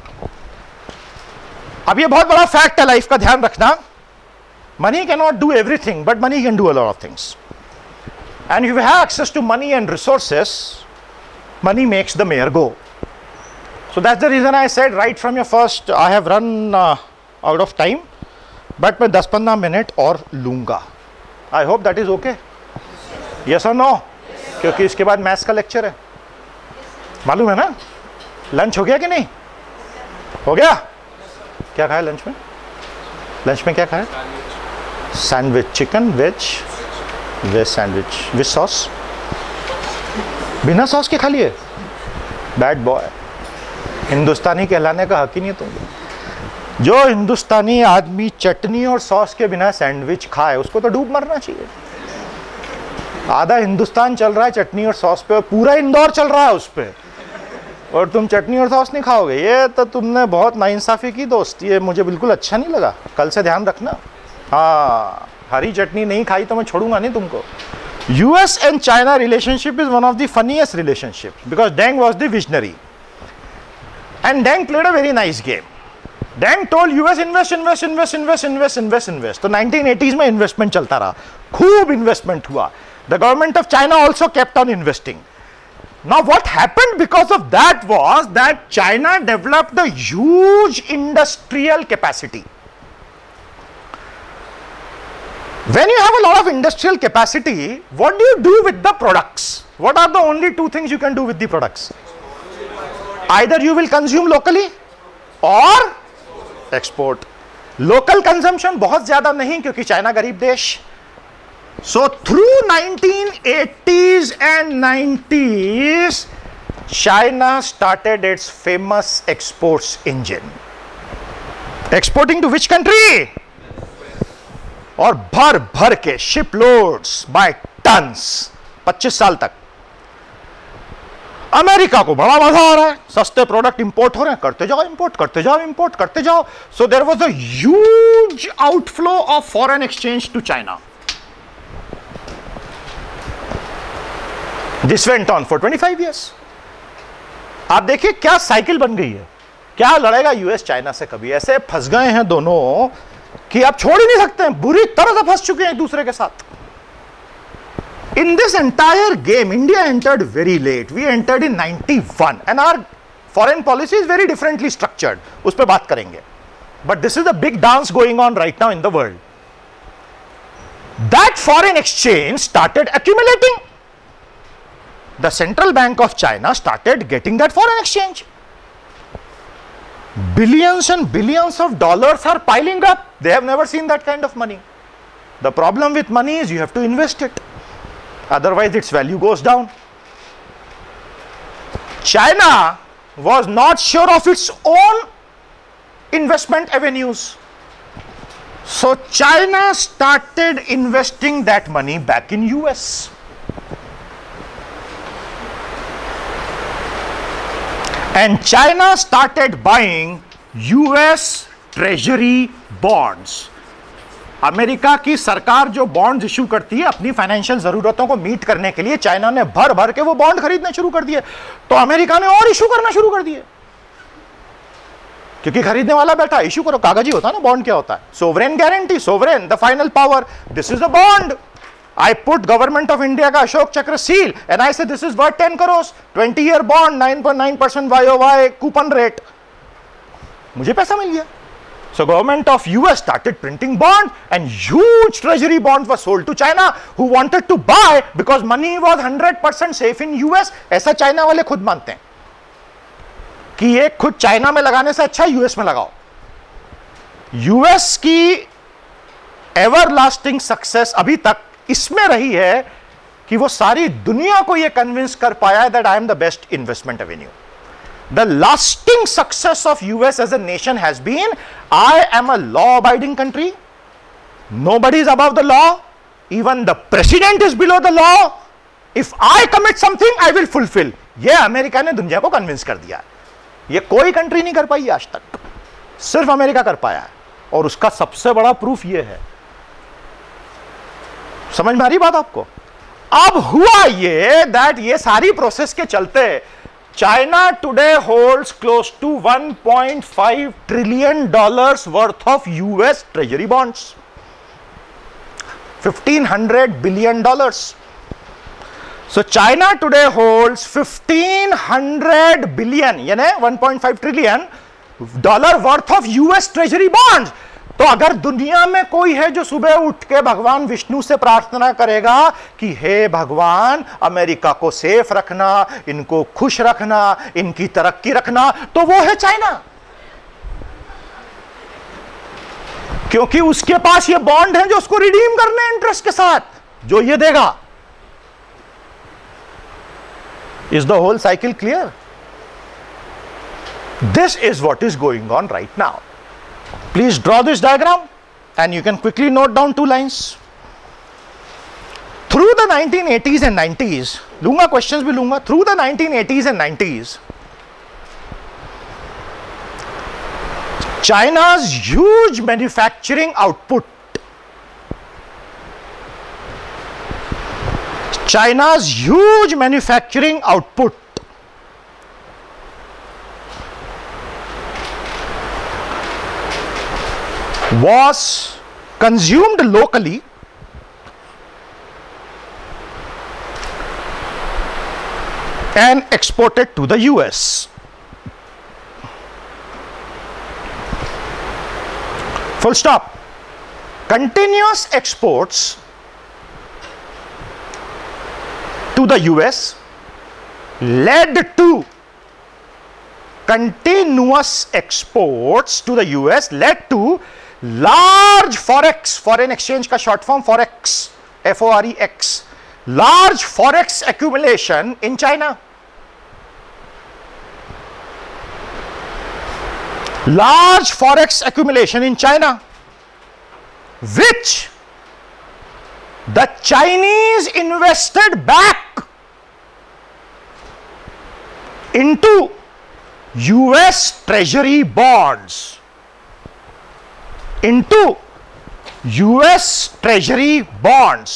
अब ये बहुत बड़ा fact है life का, ध्यान रखना. Money cannot do everything, but money can do a lot of things. And if you have access to money and resources, money makes the mayor go. So that's the reason I said right from your first, I have run uh, out of time, but मैं दस पंद्रह minute और लूँगा. I hope that is okay. Yes or no? क्योंकि इसके बाद maths का lecture है, मालूम है ना. लंच हो गया कि नहीं? हो गया. क्या खाया लंच में? लंच में क्या खाया? Sandwich, chicken veg veg sandwich with sauce. बिना सॉस के खा लिए? Bad boy. हिंदुस्तानी कहलाने का हक ही नहीं है तुम. जो हिंदुस्तानी आदमी चटनी और सॉस के बिना सैंडविच खाए उसको तो डूब मरना चाहिए. आधा हिंदुस्तान चल रहा है चटनी और सॉस पे, पूरा इंदौर चल रहा है उस पे, और तुम चटनी और सॉस नहीं खाओगे. ये तो तुमने बहुत नाइंसाफी की दोस्त, ये मुझे बिल्कुल अच्छा नहीं लगा. कल से ध्यान रखना. हाँ, हरी चटनी नहीं खाई तो मैं छोड़ूंगा नहीं तुमको. U S and China relationship is one of the funniest relationships because Deng was the visionary, and Deng played a very nice game. Deng told U S invest, invest, invest, invest, invest, invest, invest. तो nineteen eighties में investment चलता रहा, खूब investment हुआ. The government of China also kept on investing. Now what happened because of that was that China developed a huge industrial capacity. When you have a lot of industrial capacity, what do you do with the products? What are the only two things you can do with the products? Either you will consume locally or export. Local consumption बहुत ज़्यादा नहीं क्योंकि China गरीब देश. So through nineteen eighties and nineties, China started its famous exports engine. Exporting to which country? और भर भर के शिप लोड्स बाय टन्स पच्चीस साल तक. अमेरिका को बड़ा मजा आ रहा है, सस्ते प्रोडक्ट इंपोर्ट हो रहे हैं, करते जाओ इंपोर्ट, करते जाओ इंपोर्ट, करते जाओ. So there was a huge outflow of foreign exchange to China. This went on for twenty five years. आप देखिए क्या साइकिल बन गई है. क्या लड़ेगा यूएस चाइना से? कभी ऐसे फंस गए हैं दोनों कि आप छोड़ ही नहीं सकते हैं, बुरी तरह से फंस चुके हैं एक दूसरे के साथ. In this entire game, India entered very late. We entered in ninety-one, and our foreign policy is very differently structured. उस पर बात करेंगे. But this is the big dance going on right now in the world. that foreign exchange started accumulating. The Central Bank of China started getting that foreign exchange. Billions and billions of dollars are piling up. They have never seen that kind of money. The problem with money is you have to invest it. Otherwise, its value goes down. China was not sure of its own investment avenues. So China started investing that money back in U S. And China started buying U S Treasury bonds. America की सरकार जो bonds issue करती है अपनी financial जरूरतों को meet करने के लिए, चाइना ने भर भर के वो बॉन्ड खरीदने शुरू कर दिए, तो अमेरिका ने और इशू करना शुरू कर दिए, क्योंकि खरीदने वाला बैठा, इशू करो, कागजी होता है ना, बॉन्ड क्या होता है? Sovereign guarantee, sovereign the final power, this is a bond. I put government of India का अशोक चक्र seal and I said this is worth ten crores, twenty year bond, nine point nine percent Y O Y coupon rate. मुझे पैसा मिल गया. So government of U S started printing bond and huge treasury bonds were sold to China who wanted to buy because money was one hundred percent safe in U S. ऐसा China वाले खुद मानते हैं कि ये खुद China में लगाने से अच्छा यूएस में लगाओ. यूएस की एवर लास्टिंग सक्सेस अभी तक इसमें रही है कि वो सारी दुनिया को ये कन्विंस कर पाया है that I am the best investment avenue. The lasting success of US as a nation has been I am a law abiding country, nobody is above the law, even the president is below the law, if I commit something I will fulfill. ये America ने दुनिया को convince कर दिया है. ये कोई country नहीं कर पाई आज तक, सिर्फ अमेरिका कर पाया है. और उसका सबसे बड़ा प्रूफ ये है. समझ में आ रही बात आपको? अब हुआ ये दैट ये सारी प्रोसेस के चलते China today holds close to one point five trillion dollars worth of US treasury bonds, fifteen hundred billion dollars. So China today holds fifteen hundred billion यानी one point five trillion dollar worth of US treasury bonds. तो अगर दुनिया में कोई है जो सुबह उठ के भगवान विष्णु से प्रार्थना करेगा कि हे भगवान अमेरिका को सेफ रखना, इनको खुश रखना, इनकी तरक्की रखना, तो वो है चाइना, क्योंकि उसके पास ये बॉन्ड है जो उसको रिडीम करने इंटरेस्ट के साथ, जो ये देगा. Is the whole cycle clear? This is what is going on right now. Please draw this diagram and you can quickly note down two lines. Through the nineteen eighties and nineties, लूंगा questions भी लूंगा. Through the nineteen eighties and nineties, China's huge manufacturing output, China's huge manufacturing output was consumed locally and exported to the U S. Full stop. Continuous exports to the U S led to continuous exports to the U S led to large forex, foreign exchange का short form forex, F O R E X, large forex accumulation in China. Large forex accumulation in China, which the Chinese invested back into U S Treasury bonds, into U S Treasury bonds.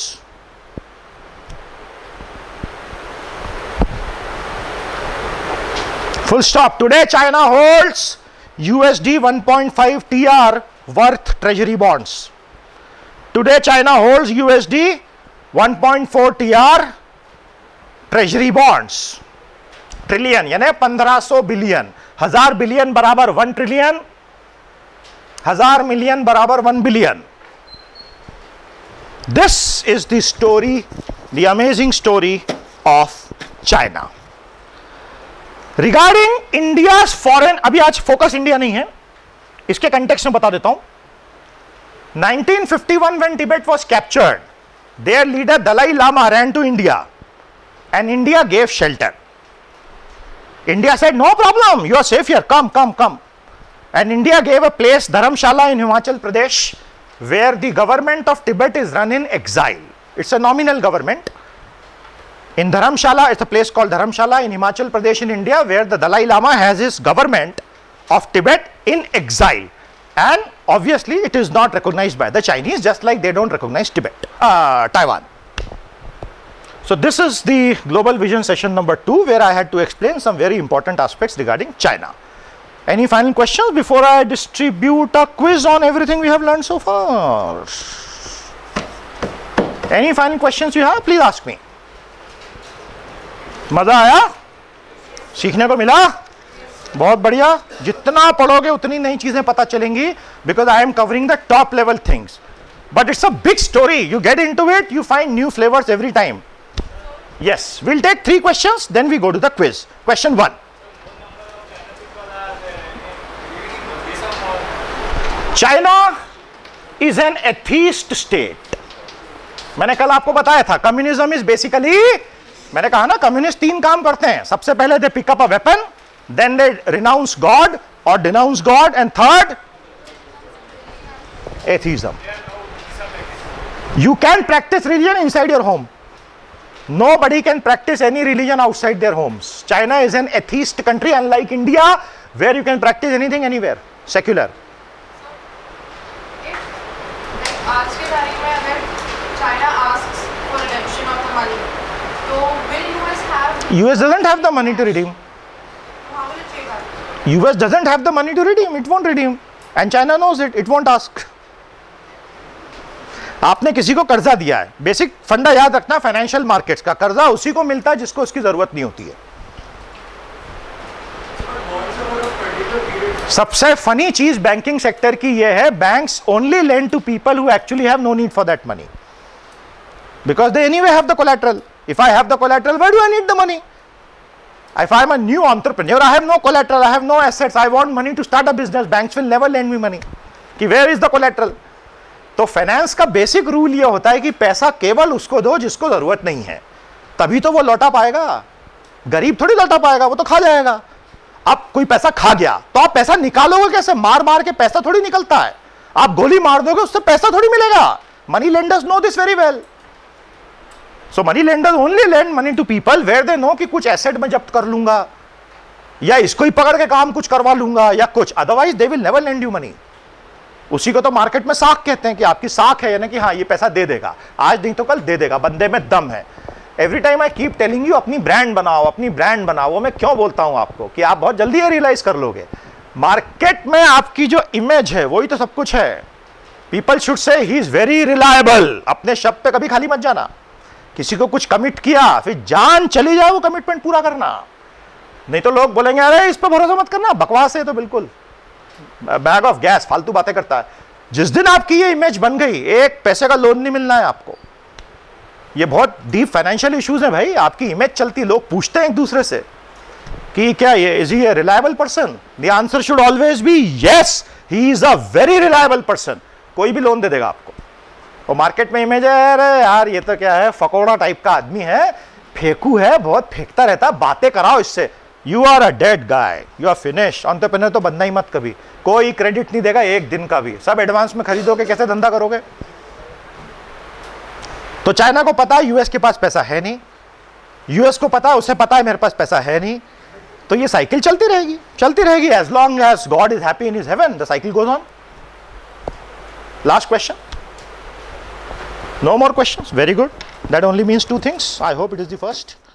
Full stop. Today China holds U S D one point five T R worth treasury bonds. Today China holds U S D one point four T R treasury bonds. Trillion यानी पंद्रह सौ billion. हजार billion बराबर one trillion, हजार million बराबर one billion. This is the story, the amazing story of China. Regarding India's foreign, अभी आज focus India नहीं है, इसके कंटेक्स्ट में बता देता हूं. nineteen fifty-one when Tibet was captured, their leader Dalai Lama ran to India and India gave shelter. India said, no problem, you are safe here, come, come, come. And India gave a place, Dharamshala in Himachal Pradesh, where the government of Tibet is run in exile. It's a nominal government. In Dharamshala, it's a place called Dharamshala in Himachal Pradesh in India, where the Dalai Lama has his government of Tibet in exile. And obviously, it is not recognized by the Chinese, just like they don't recognize Tibet, uh, Taiwan. So this is the Global Vision session number two, where I had to explain some very important aspects regarding China. Any final questions before I distribute a quiz on everything we have learned so far? Any final questions you have? Please ask me. मजा आया? सीखने को मिला? बहुत बढ़िया. जितना पढ़ोगे उतनी नई चीजें पता चलेंगी, because I am covering the top level things. But it's a big story. You get into it, you find new flavors every time. Yes, we'll take three questions, then we go to the quiz. Question one. China is an atheist state. मैंने कल आपको बताया था, communism is basically, मैंने कहा ना, communist तीन काम करते हैं. सबसे पहले they pick up a weapon, then they renounce God or denounce God, and third, atheism. You can practice religion inside your home. Nobody can practice any religion outside their homes. China is an atheist country, unlike India, where you can practice anything anywhere, secular. आज के तारीख में अगर China asks for redemption of the money, तो will U S have? U S doesn't have the money to redeem. How will it pay back? U S doesn't have the money to redeem. It won't redeem, and China knows it. It won't ask. आपने किसी को कर्जा दिया है, basic फंडा याद रखना, financial markets का कर्जा उसी को मिलता है जिसको उसकी जरूरत नहीं होती है. सबसे फनी चीज बैंकिंग सेक्टर की यह है, banks only lend to people who actually have no need for that money, because they anyway have the collateral. If I have the collateral, why do I need the money? If I am a new entrepreneur, I have no collateral, I have no assets, I want money to start a business, banks will never lend me money. कि where is the collateral? तो finance का basic rule ये होता है कि पैसा केवल उसको दो जिसको जरूरत नहीं है, तभी तो वो लौटा पाएगा. गरीब थोड़ी लौटा पाएगा, वो तो खा जाएगा. अब कोई पैसा खा गया तो आप पैसा निकालोगे कैसे? मार मार के पैसा थोड़ी निकलता है. आप गोली मार दोगे उससे पैसा थोड़ी मिलेगा. Money lenders know this very well. So money lenders only lend money to people where they know कि कुछ एसेट में जब्त कर लूंगा, या इसको ही पकड़ के काम कुछ करवा लूंगा, या कुछ. Otherwise they will never lend you money. उसी को तो मार्केट में साख कहते हैं कि आपकी साख है, यानी कि हाँ ये पैसा दे देगा, आज नहीं तो कल दे देगा, बंदे में दम है. Every time I keep telling you, अपनी ब्रांड बनाओ, अपनी ब्रांड बनाओ. मैं क्यों बोलता हूं आपको कि आप बहुत जल्दी ये रियलाइज कर लोगे. मार्केट में आपकी जो इमेज है वही तो सब कुछ है. People should say he is very reliable. अपने शब्द पे कभी खाली मत जाना. किसी को कुछ कमिट किया, फिर जान चली जाए वो कमिटमेंट पूरा करना. नहीं तो लोग बोलेंगे अरे इस पर भरोसा मत करना, बकवास है. तो बिल्कुल बैग ऑफ गैस, फालतू बातें करता है. जिस दिन आपकी ये इमेज बन गई, एक पैसे का लोन नहीं मिलना है आपको. ये बहुत डीप फाइनेंशियल इश्यूज है भाई. आपकी इमेज चलती, लोग पूछते हैं एक दूसरे से कि क्या ये is he a reliable person? The answer should always be yes, he is a very reliable person. कोई भी लोन दे देगा आपको. और मार्केट में इमेज है, अरे यार ये तो क्या है, फकोड़ा टाइप का आदमी है, फेंकू है, बहुत फेंकता रहता है, बातें कराओ इससे. You are a dead guy, you are finish. Entrepreneur तो बनना ही मत कभी. कोई क्रेडिट नहीं देगा एक दिन का भी. सब एडवांस में खरीदोगे, कैसे धंधा करोगे? तो चाइना को पता है यूएस के पास पैसा है नहीं, यूएस को पता है, उसे पता है मेरे पास पैसा है नहीं. तो ये साइकिल चलती रहेगी, चलती रहेगी. As long as God is happy in his heaven, the cycle goes on. Last question. No more questions? Very good. That only means two things. I hope it is the first.